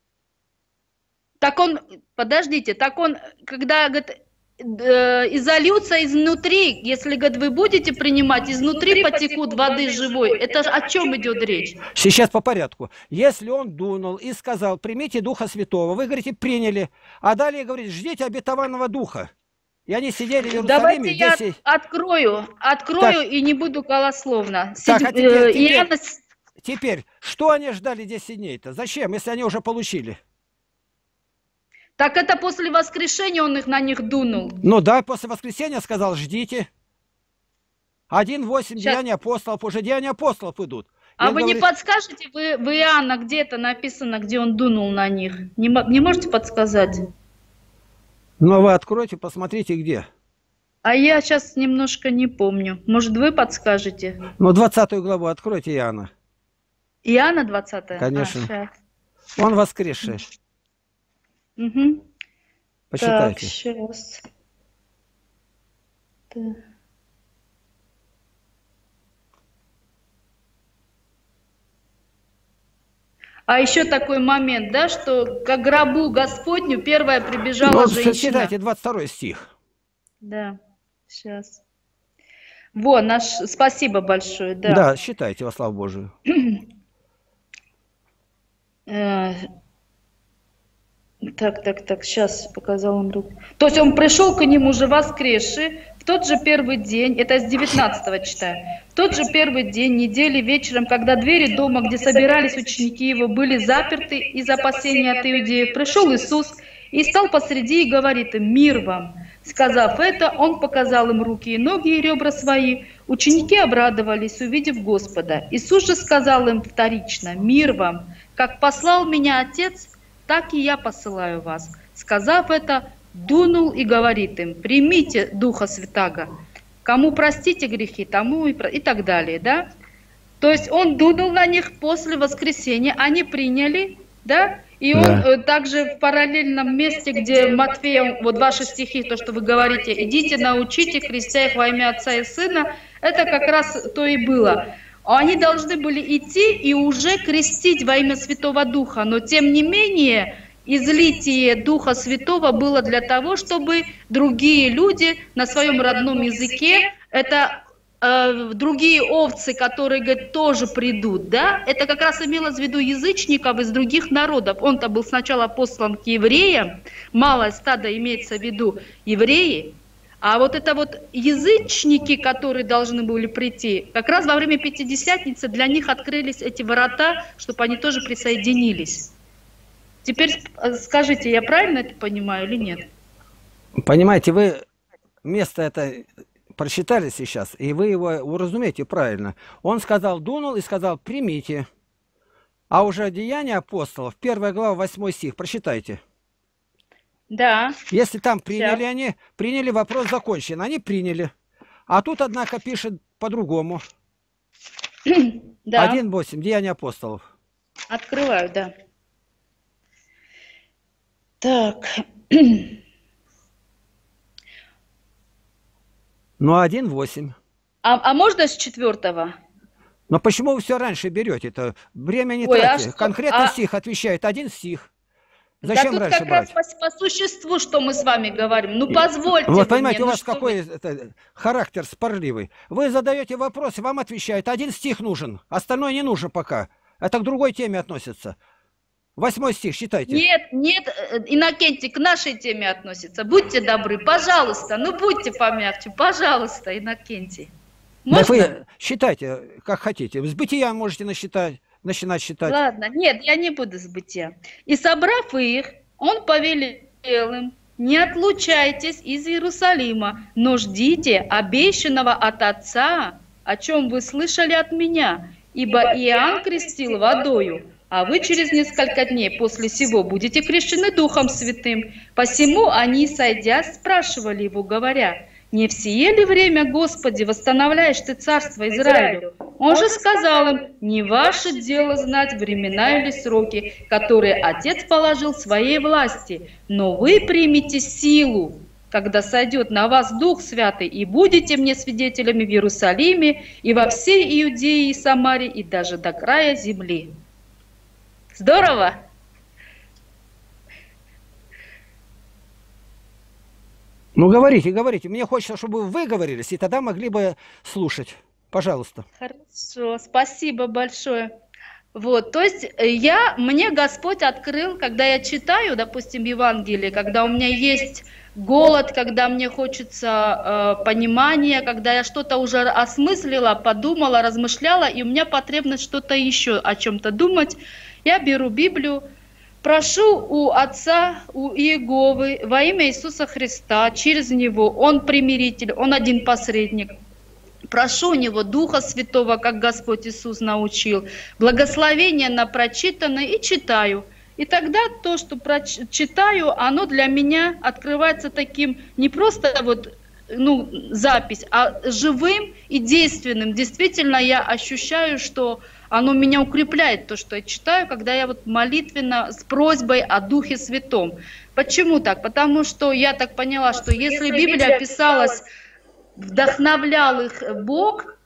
Так он, подождите, так он, когда, говорит, изольются изнутри, если, говорит, вы будете принимать, изнутри потекут воды живой. Это о чем идет речь? Сейчас по порядку. Если он дунул и сказал, примите Духа Святого, вы, говорите, приняли, а далее, говорит, ждите обетованного Духа. И они сидели в Иерусалиме. Давайте я десять... открою, открою так. И не буду голословно. Так, а теперь, теперь, Иоанна... теперь, что они ждали десять дней-то? Зачем, если они уже получили? Так это после воскрешения он их на них дунул. Ну да, после воскресения сказал, ждите. один восемь деяния апостолов, уже деяния апостолов идут. А вы говорит... не подскажете, вы, в Иоанна где-то написано, где он дунул на них? Не, не можете подсказать? Ну, вы откройте, посмотрите, где. А я сейчас немножко не помню. Может, вы подскажете? Ну, двадцатую главу откройте Иоанна. Иоанна двадцатая? Конечно. А, он воскресший. Угу. Почитайте. Так, сейчас. Да. А еще такой момент, да, что к гробу Господню первая прибежала Ну, женщина. читайте двадцать второй стих. Да, сейчас. Вот, наш, спасибо большое, да. Да, считайте во славу Божию. Э, Так, так, так, сейчас показал он руку. То есть он пришел к ним уже воскресший, в тот же первый день, это с девятнадцатого читаю, в тот же первый день недели вечером, когда двери дома, где собирались ученики его, были заперты из опасения от иудеев, пришел Иисус и стал посреди и говорит им: «Мир вам!» Сказав это, он показал им руки и ноги и ребра свои. Ученики обрадовались, увидев Господа. Иисус же сказал им вторично: «Мир вам! Как послал меня Отец, так и я посылаю вас». Сказав это, дунул и говорит им: «Примите Духа Святаго. Кому простите грехи, тому и, про...» и так далее, да? То есть он дунул на них после воскресения, они приняли, да? И он Да. э, также в параллельном месте, где Матфея, вот ваши стихи, то, что вы говорите: «Идите, научите, крестя их во имя Отца и Сына», это как раз то и было. Они должны были идти и уже крестить во имя Святого Духа, но тем не менее излитие Духа Святого было для того, чтобы другие люди на своем родном языке, это э, другие овцы, которые, говорит, тоже придут, да, это как раз имелось в виду язычников из других народов. Он-то был сначала послан к евреям, малое стадо имеется в виду евреи, а вот это вот язычники, которые должны были прийти, как раз во время Пятидесятницы для них открылись эти ворота, чтобы они тоже присоединились. Теперь скажите, я правильно это понимаю или нет? Понимаете, вы место это прочитали сейчас, и вы его уразумеете правильно. Он сказал, дунул и сказал: «Примите». А уже Деяния апостолов, первая глава, восьмой стих, прочитайте. Да. Если там приняли Сейчас. они, приняли, вопрос закончен. Они приняли. А тут, однако, пишет по-другому. Да. один восемь, Деяния апостолов. Открываю, да. Так. Ну, один восемь. А, а можно с четвертого? Но почему вы все раньше берете-то? Время не Ой, а тратите. что- Конкретно а- стих отвечает, один стих. Да Зачем тут раньше как брать? раз по, по существу, что мы с вами говорим. Ну, позвольте Вот вы понимаете, мне, у ну, вас что какой вы- это, характер спорливый. Вы задаете вопрос, и вам отвечают. Один стих нужен, остальное не нужно пока. Это к другой теме относится. Восьмой стих, считайте. Нет, нет, э, Иннокентий, к нашей теме относится. Будьте добры, пожалуйста, ну будьте помягче, пожалуйста, Иннокентий. Да Можно? вы считайте, как хотите. С бытия можете насчитать, начинать считать. Ладно, нет, я не буду с бытия. И собрав их, он повелел им: не отлучайтесь из Иерусалима, но ждите обещанного от Отца, о чем вы слышали от меня. Ибо Иоанн крестил водою, а вы через несколько дней после сего будете крещены Духом Святым. Посему они, сойдя, спрашивали его, говоря: не в сие ли время, Господи, восстановляешь ты царство Израилю? Он же сказал им: не ваше дело знать времена или сроки, которые Отец положил в своей власти, но вы примете силу, когда сойдет на вас Дух Святый, и будете мне свидетелями в Иерусалиме и во всей Иудее и Самарии, и даже до края земли. Здорово? Ну, говорите, говорите. Мне хочется, чтобы вы говорились, и тогда могли бы слушать. Пожалуйста. Хорошо, спасибо большое. Вот, то есть э, я, мне Господь открыл, когда я читаю, допустим, Евангелие, когда у меня есть голод, когда мне хочется э, понимания, когда я что-то уже осмыслила, подумала, размышляла, и у меня потребность что-то еще о чем-то думать, я беру Библию, прошу у Отца, у Иеговы во имя Иисуса Христа, через Него, Он примиритель, Он один посредник. Прошу у Него Духа Святого, как Господь Иисус научил, благословение на прочитанное, и читаю. И тогда то, что читаю, оно для меня открывается таким не просто вот, ну, запись, а живым и действенным. Действительно, я ощущаю, что оно меня укрепляет, то, что я читаю, когда я вот молитвенно с просьбой о Духе Святом. Почему так? Потому что я так поняла, что если Библия писалась, вдохновлял их Бог,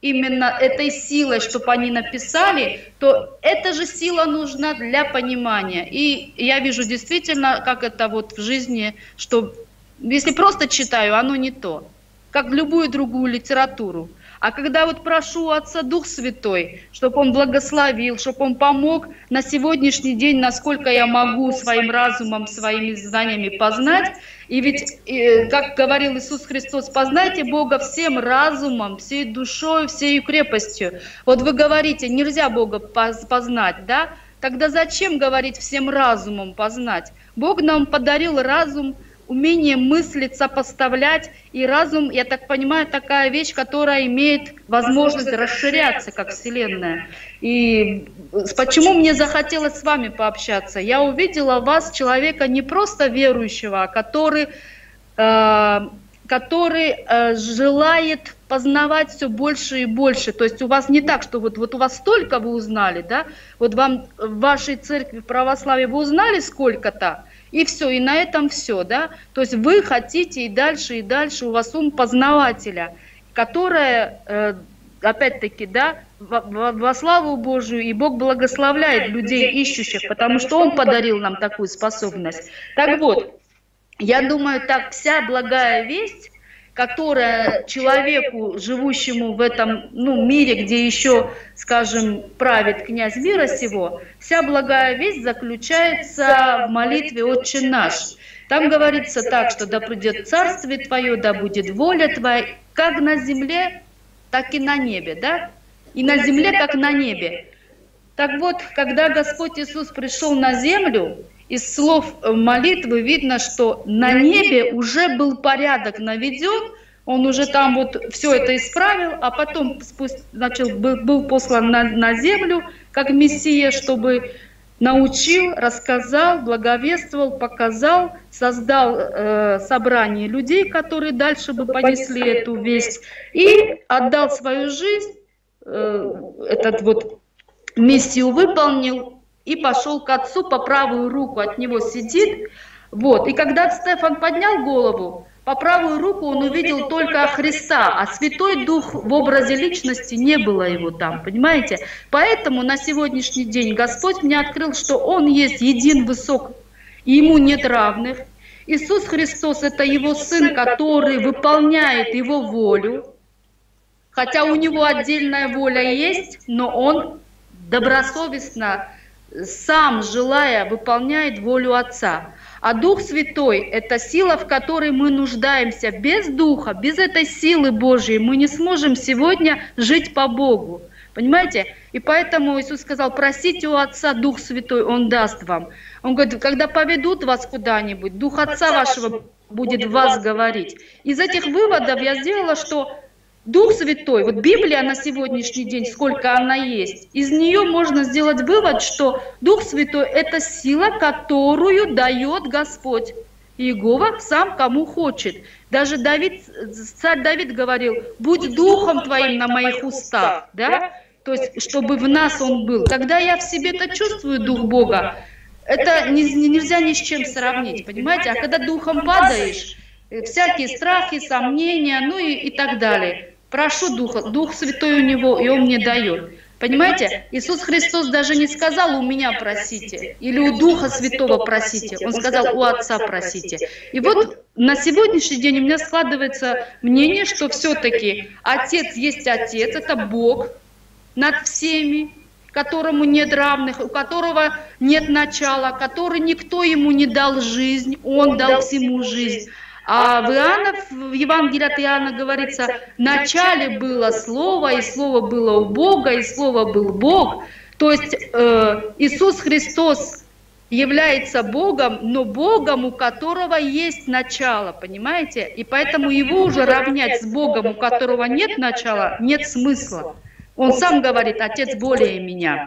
именно этой силой, чтобы они написали, то эта же сила нужна для понимания. И я вижу действительно, как это вот в жизни, что если просто читаю, оно не то, как любую другую литературу. А когда вот прошу Отца Дух Святой, чтобы Он благословил, чтобы Он помог на сегодняшний день, насколько я могу своим разумом, своими знаниями познать. И ведь, как говорил Иисус Христос, познайте Бога всем разумом, всей душой, всей крепостью. Вот вы говорите, нельзя Бога познать, да? Тогда зачем говорить всем разумом познать? Бог нам подарил разум, умение мыслить, сопоставлять, и разум, я так понимаю, такая вещь, которая имеет возможность расширяться, как Вселенная. И почему мне захотелось с вами пообщаться? Я увидела в вас человека не просто верующего, а который, э, который э, желает познавать все больше и больше. То есть у вас не так, что вот, вот у вас столько вы узнали, да? Вот вам в вашей церкви, в православии вы узнали сколько-то, и все, и на этом все, да. То есть вы хотите и дальше, и дальше, у вас ум познавателя, которая, э, опять-таки, да, во, во, во славу Божию, и Бог благословляет людей ищущих, потому что Он подарил нам такую способность. Так вот, я думаю, так вся благая весть, которая человеку, живущему в этом ну, мире, где еще, скажем, правит князь мира сего, вся благая весть заключается в молитве «Отче наш». Там говорится так, что «Да придет царствие Твое, да будет воля Твоя, как на земле, так и на небе». Да? И на земле, как на небе. Так вот, когда Господь Иисус пришел на землю, из слов молитвы видно, что на небе уже был порядок наведен, Он уже там вот все это исправил, а потом спусть, начал, был, был послан на, на землю, как Мессия, чтобы научил, рассказал, благовествовал, показал, создал э, собрание людей, которые дальше бы понесли эту весть, и отдал свою жизнь, э, этот вот миссию выполнил, и пошел к Отцу, по правую руку от него сидит. Вот. И когда Стефан поднял голову, по правую руку он увидел только Христа, а Святой Дух в образе личности не было его там, понимаете? Поэтому на сегодняшний день Господь мне открыл, что Он есть един высок, и Ему нет равных. Иисус Христос – это Его Сын, который выполняет Его волю, хотя у Него отдельная воля есть, но Он добросовестно, сам, желая, выполняет волю Отца. А Дух Святой – это сила, в которой мы нуждаемся. Без Духа, без этой силы Божьей мы не сможем сегодня жить по Богу. Понимаете? И поэтому Иисус сказал, просите у Отца Дух Святой, Он даст вам. Он говорит, когда поведут вас куда-нибудь, Дух Отца вашего будет в вас говорить. Из этих выводов я сделала, что Дух Святой, вот Библия на сегодняшний день, сколько она есть, из нее можно сделать вывод, что Дух Святой – это сила, которую дает Господь. Иегова сам кому хочет. Даже Давид, царь Давид говорил, будь Духом Твоим на моих устах, да? То есть, чтобы в нас Он был. Когда я в себе-то чувствую Дух Бога, это нельзя ни с чем сравнить, понимаете? А когда Духом падаешь, всякие страхи, сомнения, ну и, и так далее. Прошу Духа, Дух Святой у Него, и Он мне дает. Понимаете, Иисус Христос даже не сказал, у меня просите, или у Духа Святого просите. Он сказал, у Отца просите. И вот на сегодняшний день у меня складывается мнение, что все-таки Отец есть Отец, это Бог над всеми, которому нет равных, у которого нет начала, который никто ему не дал жизнь, Он дал всему жизнь. А в Иоанна, в Евангелии от Иоанна говорится, в начале было Слово, и Слово было у Бога, и Слово был Бог. То есть э, Иисус Христос является Богом, но Богом, у которого есть начало, понимаете? И поэтому Его уже равнять с Богом, у которого нет начала, нет смысла. Он сам говорит, Отец более меня.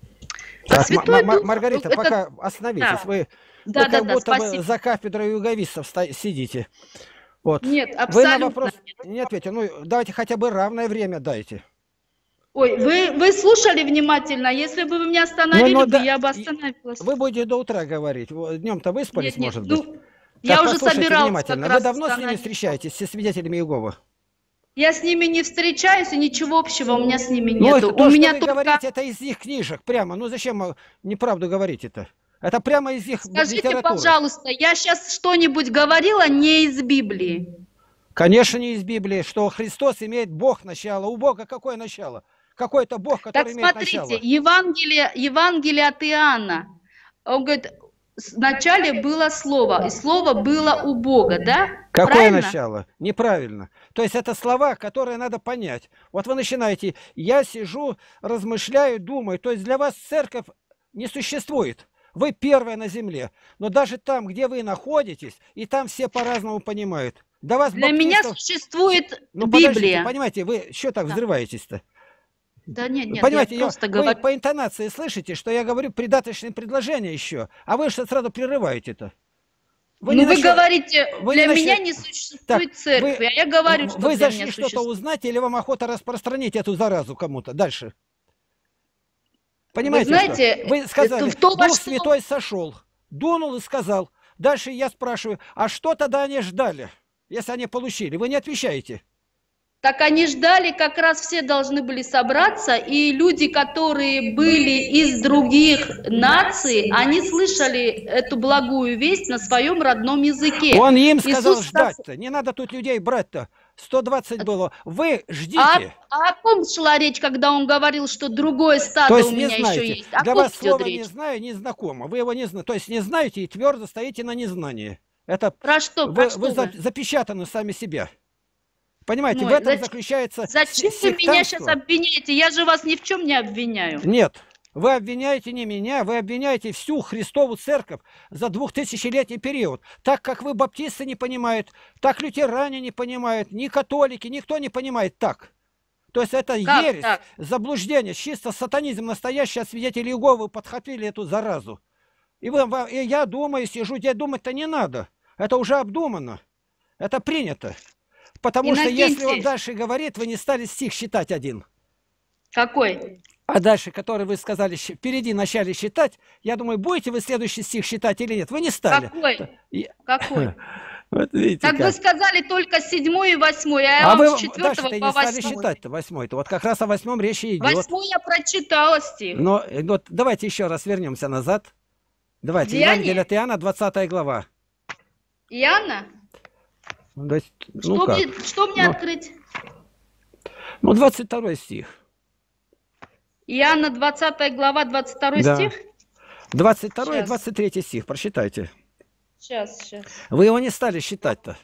А так, Дух, Маргарита, это... пока остановитесь, да. вы... Да, Вы да, как да, будто спасибо. вы за кафедрой юговистов сидите. Вот. Нет, абсолютно. Вы на вопрос не ответите. Ну, давайте хотя бы равное время дайте. Ой, вы, вы слушали внимательно. Если бы вы меня остановили, ну, ну, да, я бы остановилась. Вы будете до утра говорить. Днем-то выспались, нет, нет, может ну, быть? Я так, уже собиралась. Внимательно. Вы давно с ними встречаетесь, со свидетелями Иеговы? Я с ними не встречаюсь, и ничего общего у меня с ними Ну, нету. это, У то, меня что вы только... говорите, это из их книжек прямо. Ну, зачем э, неправду говорить это? Это прямо из их Скажите, литературы. пожалуйста, я сейчас что-нибудь говорила не из Библии? Конечно, не из Библии, что Христос имеет Бог начало. У Бога какое начало? Какой-то Бог, который Так имеет смотрите, начало. Евангелие, Евангелие от Иоанна. Он говорит, вначале было Слово, и Слово было у Бога, да? Какое Правильно? начало? Неправильно. То есть это слова, которые надо понять. Вот вы начинаете, я сижу, размышляю, думаю. То есть для вас церковь не существует. Вы первая на земле. Но даже там, где вы находитесь, и там все по-разному понимают. До вас Для меня баптистов... существует Ну, подождите, Библия. понимаете, вы что так Да. взрываетесь-то? Да нет, нет, Понимаете, я я- просто вы говорю. по интонации слышите, что я говорю придаточные предложения еще, а вы что сразу прерываете-то? Ну, не вы насчет- говорите, вы для не меня насчет- не существует Так, церкви, вы- а я говорю, что Вы для зашли меня что-то существует. узнать или вам охота распространить эту заразу кому-то? Дальше. Понимаете, Вы знаете, что? Вы сказали, это в то, во Дух что- Святой сошел, дунул и сказал. Дальше я спрашиваю, а что тогда они ждали, если они получили? Вы не отвечаете. Так они ждали, как раз все должны были собраться, и люди, которые были из других наций, они слышали эту благую весть на своем родном языке. Он им сказал Иисус ждать-то. Не надо тут людей брать-то. сто двадцать было. Вы ждите. А, а о ком шла речь, когда он говорил, что другое стадо То есть у не меня знаете. еще есть? О Для ком вас идет слово речь? не знаю, не знакомо. Вы его не знаете. То есть не знаете и твердо стоите на незнании. Это Про что? вы, Про что вы вы? за- запечатаны сами себя. Понимаете, Ой, в этом зач- заключается Зачем се- вы меня сейчас сектантство. обвиняете? Я же вас ни в чем не обвиняю. Нет, вы обвиняете не меня, вы обвиняете всю Христову церковь за двухтысячелетний период. Так как вы баптисты не понимают, так лютеране не понимают, ни католики, никто не понимает так. То есть это Как ересь, так? заблуждение, чисто сатанизм настоящий, от свидетелей Иеговы подхватили эту заразу. И, вы, вам- и я думаю, сижу, где думать-то не надо. Это уже обдумано, это принято. Потому что если он Иннокентий. дальше говорит, вы не стали стих считать один. Какой? А дальше, который вы сказали, щ- впереди начали считать, я думаю, будете вы следующий стих считать или нет? Вы не стали. Какой? И- Какой? Вот видите Так вы как. сказали только седьмой и восьмой, а я А вам вы с дальше-то четвертого и по не стали восьмой. считать-то восьмой-то. Вот как раз о восьмом речь и идет. Восьмой я прочитала стих. Но э, вот давайте еще раз вернемся назад. Давайте, Деяния? Евангелие от Иоанна, двадцатая глава. Иоанна? То есть, ну Что, как? мне, что мне Ну. открыть? Ну, двадцать второй стих. Иоанна двадцатая глава, двадцать второй Да. стих? двадцать второй и Сейчас. двадцать третий стих, прочитайте. Сейчас, сейчас. Вы его не стали считать-то.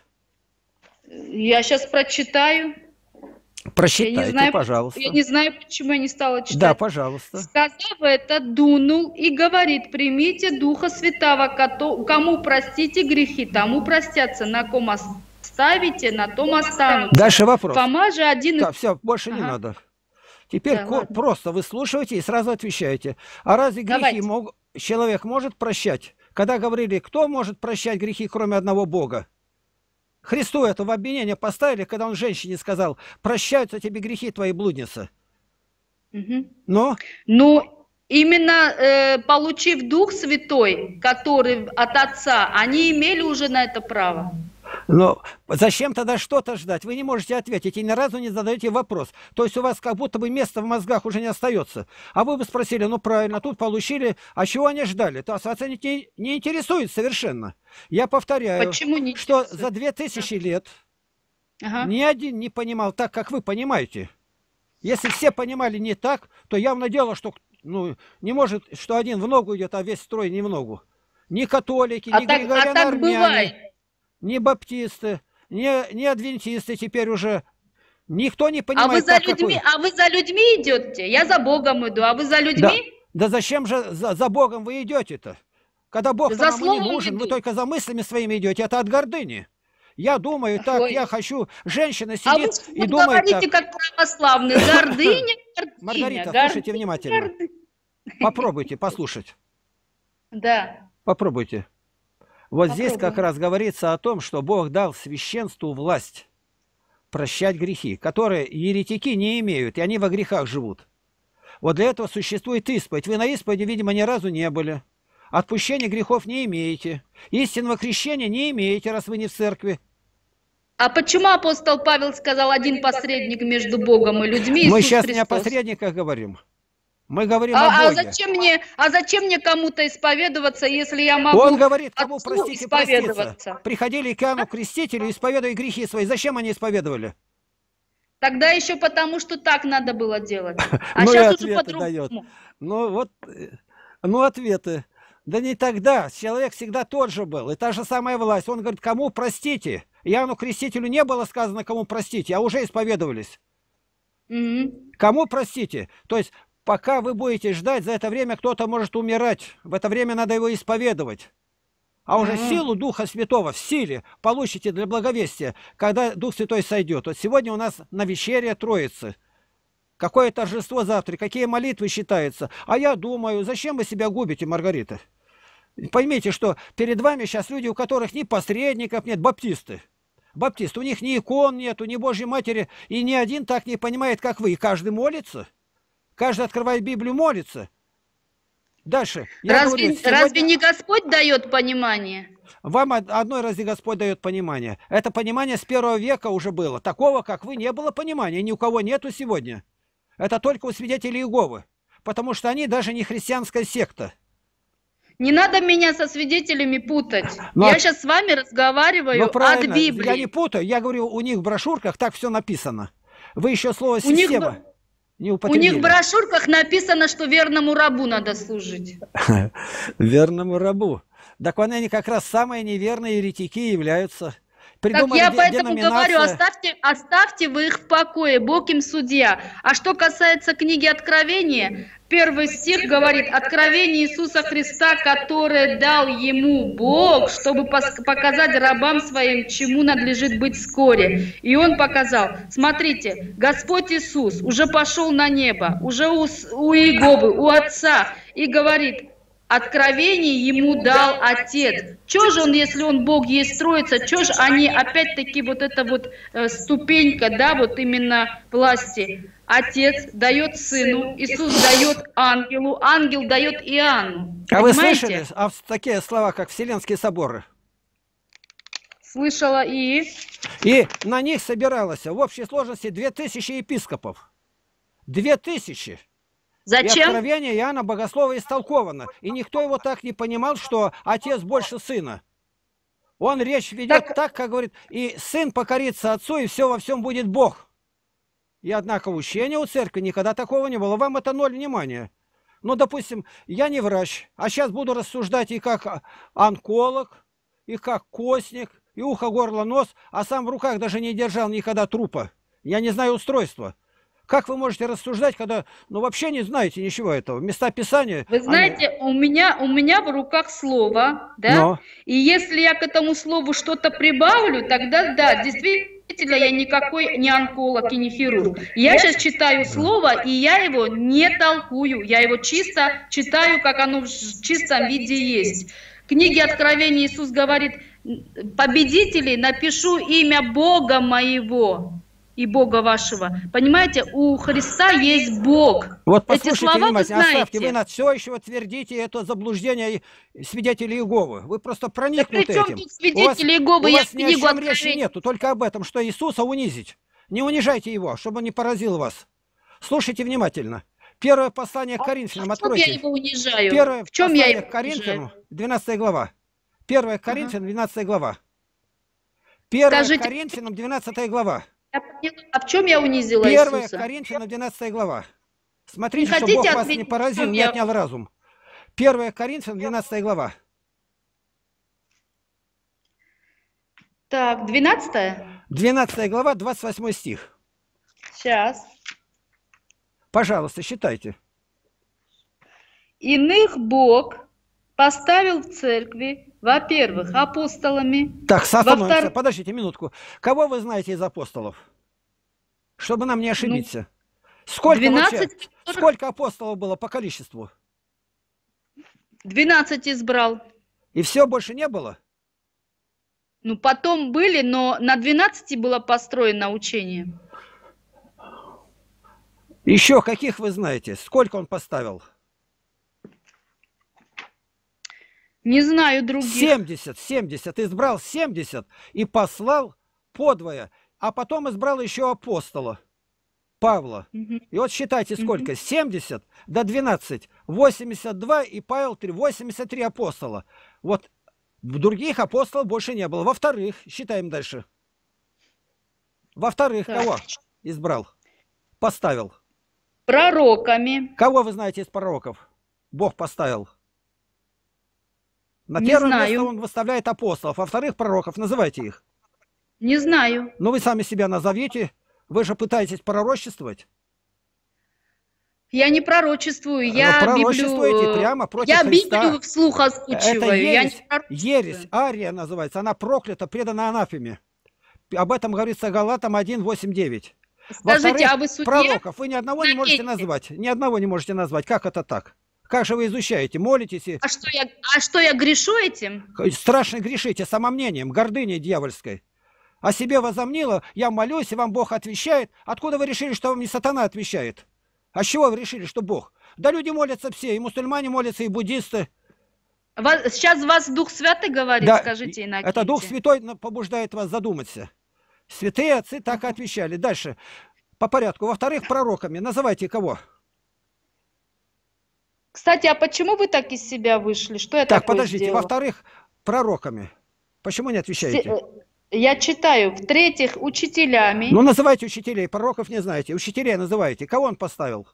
Я сейчас прочитаю. Прочитайте, я не знаю, пожалуйста. Я не знаю, почему я не стала читать. Да, пожалуйста. Сказав это, дунул и говорит: примите Духа Святого, кото- кому простите грехи, тому простятся, на ком оставите, на том останутся. Дальше вопрос. Фома же один из... Так, все, больше не Ага. надо. Теперь Да, ко- ладно. просто вы слушаете и сразу отвечаете. А разве грехи Давайте. мог... человек может прощать? Когда говорили, кто может прощать грехи, кроме одного Бога? Христу это в обвинение поставили, когда он женщине сказал: прощаются тебе грехи твои, блудница. Мгм. Но Ну, именно э, получив Дух Святой, который от Отца, они имели уже на это право. Но зачем тогда что-то ждать? Вы не можете ответить и ни разу не задаете вопрос. То есть у вас как будто бы места в мозгах уже не остается. А вы бы спросили, ну правильно, тут получили, а чего они ждали? То есть вас это не, не интересует совершенно. Я повторяю, Почему не что интересует? за две тысячи лет Ага. ни один не понимал так, как вы понимаете. Если все понимали не так, то явно дело, что ну, не может, что один в ногу идет, а весь строй не в ногу. Ни католики, А ни так, а так григорианы-армяне, бывает. ни баптисты, ни, ни адвентисты теперь уже. Никто не А понимает вы, за так, как людьми, вы. а вы за людьми идете? Я за Богом иду, а вы за Да, людьми? да зачем же за, за Богом вы идете-то? Когда Бог За нам и не словом нужен, вы иду. только за мыслями своими идете. Это от гордыни. Я думаю так, Ой. я хочу. Женщина А вы сидит и вот думает говорите, так. как православный. Гордыня, гордыня. Маргарита, гордыня, слушайте внимательно. гордыня. Попробуйте послушать. Да. Попробуйте. Вот здесь как Попробуем. раз говорится о том, что Бог дал священству власть прощать грехи, которые еретики не имеют, и они во грехах живут. Вот для этого существует исповедь. Вы на исповеди, видимо, ни разу не были. Отпущения грехов не имеете. Истинного крещения не имеете, раз вы не в церкви. А почему апостол Павел сказал один посредник между Богом и людьми, Мы Иисус сейчас Христос? не о посредниках говорим. Мы говорим А, о а Боге. зачем мне, а зачем мне кому-то исповедоваться, если я могу Он говорит, кому Отцу простите, проститься. исповедоваться? Приходили к Иоанну Крестителю, исповедуя грехи свои. Зачем они исповедовали? Тогда еще потому, что так надо было делать. А Ну и сейчас уже ответы дает. по-другому. Ну вот, э, ну ответы. Да не тогда. Человек всегда тот же был. И та же самая власть. Он говорит, кому простите? Иоанну Крестителю не было сказано, кому простите, а уже исповедовались. Мгм. Кому простите? То есть, пока вы будете ждать, за это время кто-то может умирать. В это время надо его исповедовать. А уже Мгм. силу Духа Святого в силе получите для благовестия, когда Дух Святой сойдет. Вот сегодня у нас на вечере Троицы. Какое торжество завтра, какие молитвы считаются. А я думаю, зачем вы себя губите, Маргарита? Поймите, что перед вами сейчас люди, у которых ни посредников нет, баптисты. Баптисты, у них ни икон нету, ни Божьей Матери, и ни один так не понимает, как вы. И каждый молится, каждый открывает Библию, молится. Дальше. Я Разве, говорю, сегодня... разве не Господь дает понимание? Вам од- одной разве Господь дает понимание? Это понимание с первого века уже было. Такого, как вы, не было понимания. Ни у кого нету сегодня. Это только у свидетелей Иеговы. Потому что они даже не христианская секта. Не надо меня со свидетелями путать. Но- Я сейчас с вами разговариваю Ну от правильно, Библии. я не путаю. Я говорю, у них в брошюрках так все написано. Вы еще слово У них «система» б- не У употребили. них в брошюрках написано, что верному рабу надо служить. Верному рабу. Так они как раз самые неверные еретики являются. Так Придумали я де- поэтому говорю, деноминация. оставьте, оставьте вы их в покое, Бог им судья. А что касается книги Откровения, первый стих говорит, Откровение Иисуса Христа, которое дал ему Бог, чтобы пос- показать рабам своим, чему надлежит быть вскоре. И он показал, смотрите, Господь Иисус уже пошел на небо, уже у, с- у Иеговы, у Отца, и говорит, Откровение ему дал Отец. Чё же он, если он Бог есть Троица, чё же они, опять-таки, вот эта вот э, ступенька, да, вот именно власти. Отец дает Сыну, Иисус дает ангелу, ангел дает Иоанну. А вы Понимаете? слышали а в- такие слова, как Вселенские соборы? Слышала и... И на них собиралось в общей сложности две тысячи епископов. Две тысячи. И Зачем? откровение Иоанна Богослова истолковано. И никто его так не понимал, что отец больше сына. Он речь ведет Так- так, как говорит, и сын покорится отцу, и все во всем будет Бог. И однако учения у церкви никогда такого не было. Вам это ноль внимания. Ну, допустим, я не врач, а сейчас буду рассуждать и как онколог, и как костник, и ухо, горло, нос, а сам в руках даже не держал никогда трупа. Я не знаю устройства. Как вы можете рассуждать, когда, ну, вообще не знаете ничего этого? Места Писания... Вы они- знаете, у меня, у меня в руках слово, да? Но. И если я к этому слову что-то прибавлю, тогда да, действительно, я никакой не онколог и не хирург. Я сейчас читаю слово, и я его не толкую, я его чисто читаю, как оно в ж- чистом виде есть. В книге Откровения Иисус говорит, победителей напишу имя Бога моего и Бога вашего. Понимаете, у Христа есть Бог. Вот Эти послушайте слова вы внимательно, оставьте, вы знаете. на все еще твердите это заблуждение свидетелей Иеговы. Вы просто Да при проникнуты чем этим. тут У вас, свидетели Иеговы? у Я вас ни о книгу чем речи Откровения. нету, только об этом, что Иисуса унизить. Не унижайте его, чтобы он не поразил вас. Слушайте внимательно. Первое послание к Коринфянам, А в чем я откройте. его унижаю? Первое В чем я послание его к Коринфянам, унижаю? двенадцатая глава. Первое к Коринфянам, двенадцатая глава. Первое к Скажите, Коринфянам, двенадцатая глава. я поняла, а в чем я унизила Первое к Иисуса? Коринфянам, двенадцатая глава. Не Смотрите, чтобы хотите Бог вас не ответить, в поразил, чем не я- отнял разум. Первое к Коринфянам, двенадцатая глава. Так, двенадцатая? двенадцатая глава, двадцать восьмой стих. Сейчас. Пожалуйста, считайте. Иных Бог поставил в церкви, во-первых, апостолами. Так, остановимся. Во-вторых- Подождите минутку. Кого вы знаете из апостолов? Чтобы нам не ошибиться. Сколько двенадцать, вообще? которых- Сколько апостолов было по количеству? двенадцать избрал. И все, больше не было? Ну, потом были, но на двенадцати было построено учение. Еще каких вы знаете? Сколько он поставил? Не знаю других. семьдесят, семьдесят. Избрал семьдесят и послал подвое, а потом избрал еще апостола Павла. Мгм. И вот считайте, Мгм. сколько? семьдесят до двенадцати, восемьдесят два, и Павел три, восемьдесят три апостола. Вот других апостолов больше не было. Во-вторых, считаем дальше. Во-вторых, Так. кого избрал? Поставил. Пророками. Кого вы знаете из пророков? Бог поставил. На Не первое знаю. место он выставляет апостолов, а вторых пророков. Называйте их. Не знаю. Ну вы сами себя назовите. Вы же пытаетесь пророчествовать. Я не пророчествую, Ну, я пророчествуете Библию, прямо против я Христа. Библию вслух Это озвучиваю. Я не ересь, пророчествую. ересь, ария называется. Она проклята, предана анафеме. Об этом говорится Галатам один, восемь, девять. Скажите, а вы судья? Пророков вы ни одного не можете Накиньте. назвать. Ни одного не можете назвать. Как это так? Как же вы изучаете? Молитесь и А что я, а что я грешу этим? страшно грешите самомнением, гордыней дьявольской. О себе возомнило, я молюсь, и вам Бог отвечает. Откуда вы решили, что вам не сатана отвечает? А с чего вы решили, что Бог? Да люди молятся все, и мусульмане молятся, и буддисты. Вас- сейчас вас Дух Святый говорит, Да, скажите, Иннокентий. это Дух Святой побуждает вас задуматься. Святые отцы так и отвечали. Дальше, по порядку. Во-вторых, пророками. Называйте кого? Кстати, а почему вы так из себя вышли? Что я Так, такое подождите. сделала? Во-вторых, пророками. Почему не отвечаете? Се- Я читаю. В-третьих, учителями. Ну, называйте учителей. Пророков не знаете. Учителей называйте. Кого он поставил?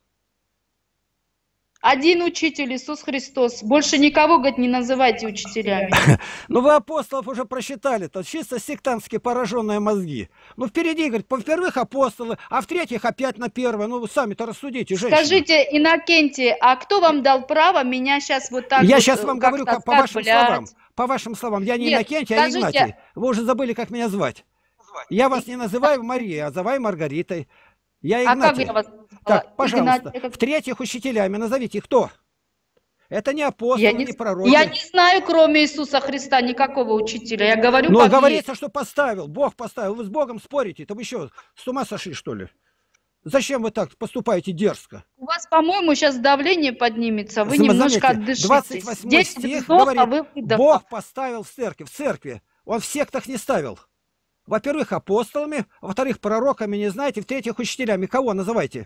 Один учитель, Иисус Христос. Больше никого, говорит, не называйте учителями. Ну, вы апостолов уже просчитали-то. Чисто сектантски пораженные мозги. Ну, впереди, говорит, во-первых, апостолы, а в-третьих, опять на первое. Ну, вы сами-то рассудите, женщина. Скажите, Иннокентий, а кто вам дал право меня сейчас вот так Я вот, сейчас вам как говорю как, по сказать, вашим блядь? словам. По вашим словам. Я не Нет, Иннокентий, а скажите- Игнатий. Вы уже забыли, как меня звать. Я вас не называю Марией, а называю Маргаритой. Я А как Игнатий. я вас назвала? Так, пожалуйста. Игнатий, как- В-третьих, учителями назовите кто? Это не апостолы, Я не, не, пророки. я не знаю, кроме Иисуса Христа, никакого учителя. Я говорю, Но как говорится, есть. что поставил, Бог поставил. Вы с Богом спорите, то вы еще с ума сошли, что ли? Зачем вы так поступаете дерзко? У вас, по-моему, сейчас давление поднимется. Вы Заметьте, немножко отдышитесь. двадцать восьмой десять стих вдохов, говорит, вы выдохов. Бог поставил в церкви. В церкви. Он в сектах не ставил. Во-первых, апостолами, во-вторых, пророками, не знаете, в-третьих, учителями. Кого называйте?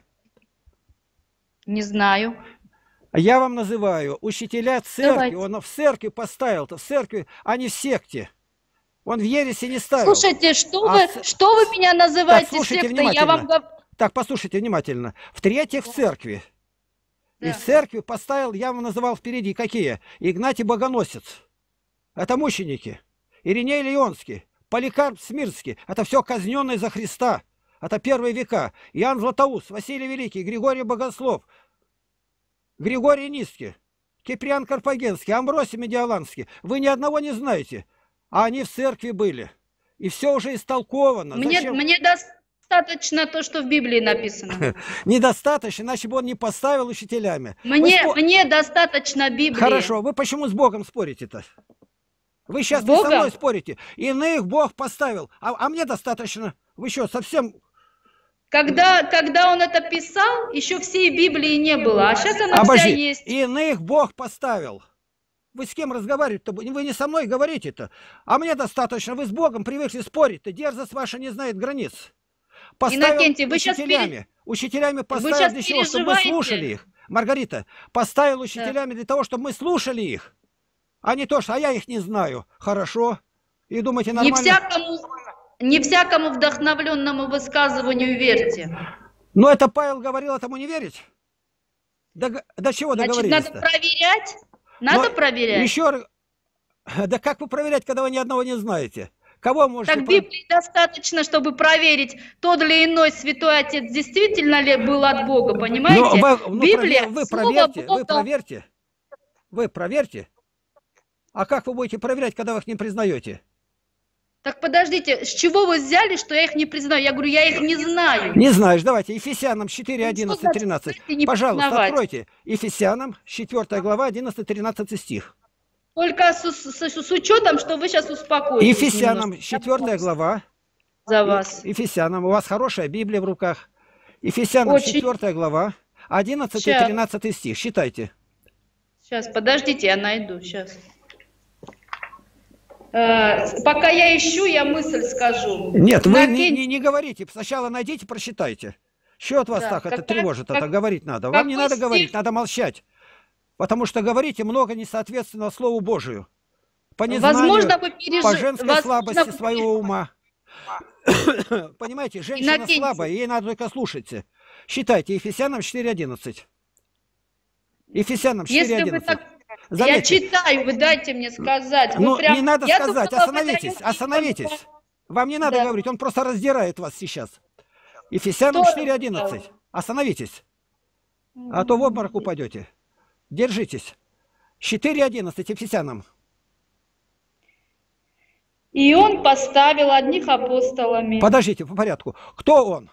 Не знаю. Я вам называю учителя церкви. Давайте. Он в церкви поставил-то, в церкви, а не в секте. Он в ереси не ставил. Слушайте, что, А вы, с- что вы меня называете Так, слушайте сектой? Я вам внимательно. говорю... Так, послушайте внимательно. В-третьих, в церкви. И Да. в церкви поставил, я вам называл впереди, какие? Игнатий Богоносец. Это мученики. Ириней Леонский, Поликарп Смирский. Это все казненные за Христа. Это первые века. Иоанн Златоуст, Василий Великий, Григорий Богослов, Григорий Низкий, Киприан Карпагенский, Амбросий Медиаланский. Вы ни одного не знаете. А они в церкви были. И все уже истолковано. Мне, Зачем? мне достаточно то, что в Библии написано. Недостаточно, иначе бы он не поставил учителями. Вы Мне, спо- мне достаточно Библии. Хорошо, вы почему с Богом спорите-то? Вы сейчас С не со Богом? мной спорите. Иных Бог поставил, а, а мне достаточно. Вы что, совсем... Когда, когда он это писал, еще всей Библии не было, а сейчас она Обожди, вся есть. иных Бог поставил. Вы с кем разговариваете-то? Вы не со мной говорите-то. А мне достаточно. Вы с Богом привыкли спорить-то. Дерзость ваша не знает границ. Поставил Иннокентий, вы щас учителями. Учителями поставил щас для чего? Чтобы мы переживаете? слушали их. Маргарита, поставил учителями для того, чтобы мы слушали их. А не то, что а я их не знаю. Хорошо. И думаете, Не нормально? всякому, не всякому вдохновленному высказыванию верьте. Но это Павел говорил, этому не верить? До, г- до чего Значит, договорились? надо проверять. Надо Но проверять. Еще раз. Да как вы проверять, когда вы ни одного не знаете? Кого можете... Так про- Библии достаточно, чтобы проверить, тот или иной святой отец действительно ли был от Бога, понимаете? Ну, вы, ну, Библия, провер- вы слово проверьте, вы Бога. проверьте. Вы проверьте. А как вы будете проверять, когда вы их не признаете? Так подождите, с чего вы взяли, что я их не признаю? Я говорю, я их не знаю. Не знаешь, давайте, Ефесянам четыре, Ну, одиннадцать, что значит, тринадцать. знаете, не Пожалуйста, признавать? откройте. Ефесянам, четвёртая глава, одиннадцать, тринадцать стих. Только с, с- с- с учетом, что вы сейчас успокоитесь. Ефесянам, немножко. четвёртая глава. За вас. Ефесянам, у вас хорошая Библия в руках. Ефесянам, Очень. четвёртая глава, одиннадцать и Щас. тринадцать стих. Считайте. Сейчас, подождите, я найду. Сейчас. Э, пока я ищу, я мысль скажу. Нет, вы Накинь... не, не, не говорите. Сначала найдите, прочитайте. Что от вас Да, так это какая, тревожит, как, это говорить надо? Вам не надо стих? говорить, надо молчать. Потому что говорите много несоответственно Слову Божию. По незнанию, Возможно, вы переж... по женской Возможно, слабости вы... своего ума. Понимаете, женщина Иннокентий. слабая, ей надо только слушаться. Считайте, Ефесянам четыре одиннадцать. Ефесянам четыре одиннадцать. Так... Я читаю, вы дайте мне сказать. Вы ну, прям... не надо я сказать, остановитесь, остановитесь. Вам не надо да. говорить, он просто раздирает вас сейчас. Ефесянам четыре одиннадцать. Остановитесь. А то в обморок упадете. Держитесь. четыре одиннадцать Ефесянам. И он поставил одних апостолами. Подождите, по порядку. Кто он?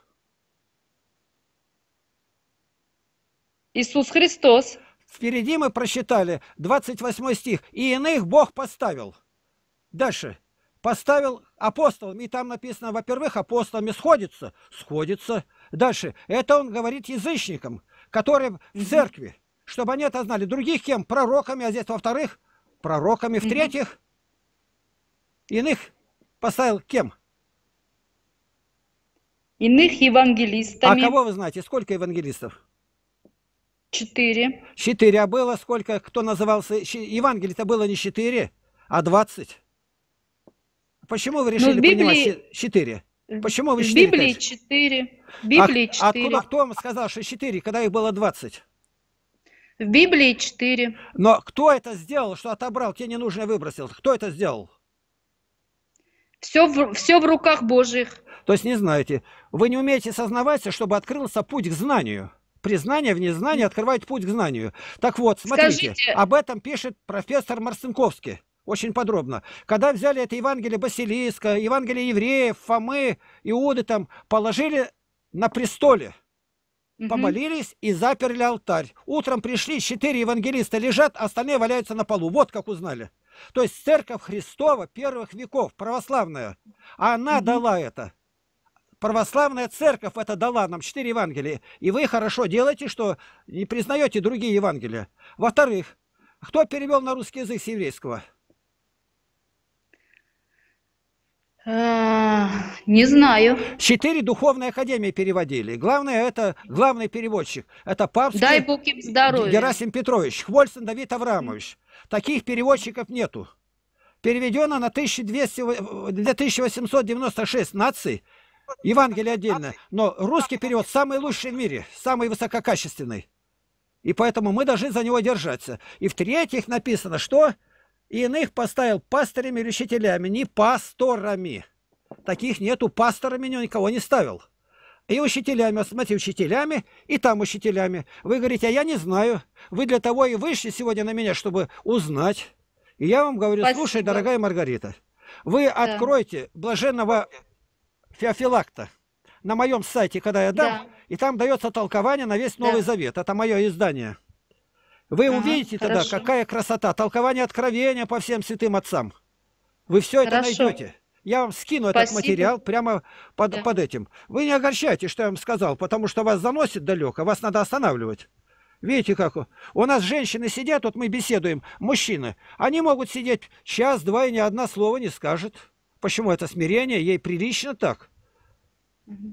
Иисус Христос. Впереди мы прочитали двадцать восьмой стих. И иных Бог поставил. Дальше. Поставил апостолами. И там написано, во-первых, апостолами сходится. Сходится. Дальше. Это он говорит язычникам, которые в церкви. Чтобы они это знали. Других кем? Пророками. А здесь, во-вторых, пророками. В-третьих, иных поставил кем? Иных евангелистами. А кого вы знаете? Сколько евангелистов? Четыре. Четыре. А было сколько? Кто назывался? Евангелий-то было не четыре, а двадцать. Почему вы решили Библии... принимать четыре? Почему вы четыре? четыре? В Библии четыре. В Библии четыре. А, откуда, кто вам сказал, что четыре, когда их было двадцать? В Библии четыре. Но кто это сделал, что отобрал, тебе ненужное выбросил? Кто это сделал? Все в, все в руках Божьих. То есть не знаете. Вы не умеете сознаваться, чтобы открылся путь к знанию. Признание в незнании открывает путь к знанию. Так вот, смотрите, Скажите... об этом пишет профессор Марцинковский. Очень подробно. Когда взяли это Евангелие Басилиска, Евангелие евреев, Фомы, Иуды, там, положили на престоле, угу. помолились и заперли алтарь. Утром пришли, четыре евангелиста лежат, остальные валяются на полу. Вот как узнали. То есть церковь Христова первых веков, православная, она угу. дала это. Православная церковь это дала нам четыре Евангелия. И вы хорошо делаете, что не признаете другие Евангелия. Во-вторых, кто перевел на русский язык с еврейского? Не знаю. Четыре духовные академии переводили. Главное, это главный переводчик. Это папский Дай Бог им здоровья. Герасим Петрович, Хвольсон Давид Аврамович. Таких переводчиков нету. Переведено на тысяча восемьсот девяносто шесть наций. Евангелие отдельно. Но русский перевод самый лучший в мире. Самый высококачественный. И поэтому мы должны за него держаться. И в-третьих написано, что... И иных поставил пастырями или учителями, не пасторами. Таких нету, пасторами никого не ставил. И учителями, смотрите, учителями, и там учителями. Вы говорите, а я не знаю. Вы для того и вышли сегодня на меня, чтобы узнать. И я вам говорю, Спасибо. Слушай, дорогая Маргарита, вы да. откройте блаженного Феофилакта на моем сайте, когда я дам, да. и там дается толкование на весь Новый да. Завет. Это мое издание. Вы ага, увидите хорошо. Тогда, какая красота, толкование откровения по всем святым отцам. Вы все это хорошо. Найдете. Я вам скину Спасибо. Этот материал прямо под, да. под этим. Вы не огорчайтесь, что я вам сказал, потому что вас заносит далеко, вас надо останавливать. Видите, как у нас женщины сидят, вот мы беседуем, мужчины, они могут сидеть час-два и ни одно слово не скажет. Почему это смирение? Ей прилично так. Угу.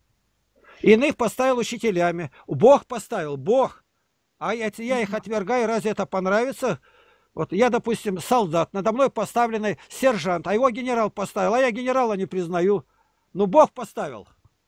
Иных поставил учителями. Бог поставил, Бог. А я, я их отвергаю, разве это понравится? Вот я, допустим, солдат, надо мной поставленный сержант, а его генерал поставил, а я генерала не признаю. Ну, Бог поставил.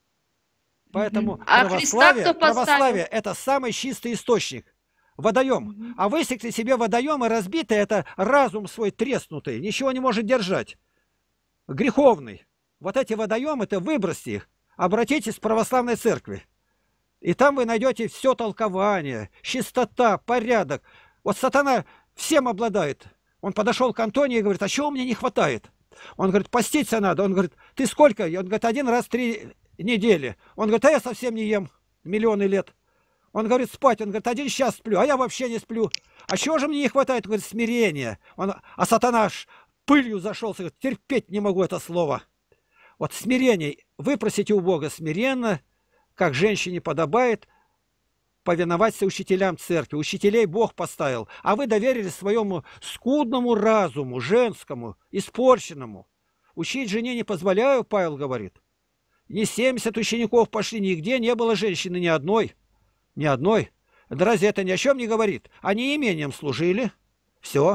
Поэтому а православие, православие это самый чистый источник. Водоем. Mm-hmm. А высекли себе водоем и разбитый, это разум свой треснутый, ничего не может держать. Греховный. Вот эти водоемы, это выбросьте их, обратитесь в православной церкви. И там вы найдете все толкование, чистота, порядок. Вот сатана всем обладает. Он подошел к Антонию и говорит, а чего мне не хватает? Он говорит, поститься надо. Он говорит, ты сколько? Он говорит, один раз в три недели. Он говорит, а я совсем не ем миллионы лет. Он говорит, спать. Он говорит, один час сплю, а я вообще не сплю. А чего же мне не хватает? Он говорит, смирения. Он, а сатана аж пылью зашелся, говорит, терпеть не могу это слово. Вот смирение. Вы просите у Бога смиренно, как женщине подобает, повиноваться учителям церкви. Учителей Бог поставил, а вы доверились своему скудному разуму, женскому, испорченному. Учить жене не позволяю, Павел говорит. Не семьдесят учеников пошли, нигде не было женщины ни одной. Ни одной. Да разве это ни о чем не говорит? Они имением служили. Все.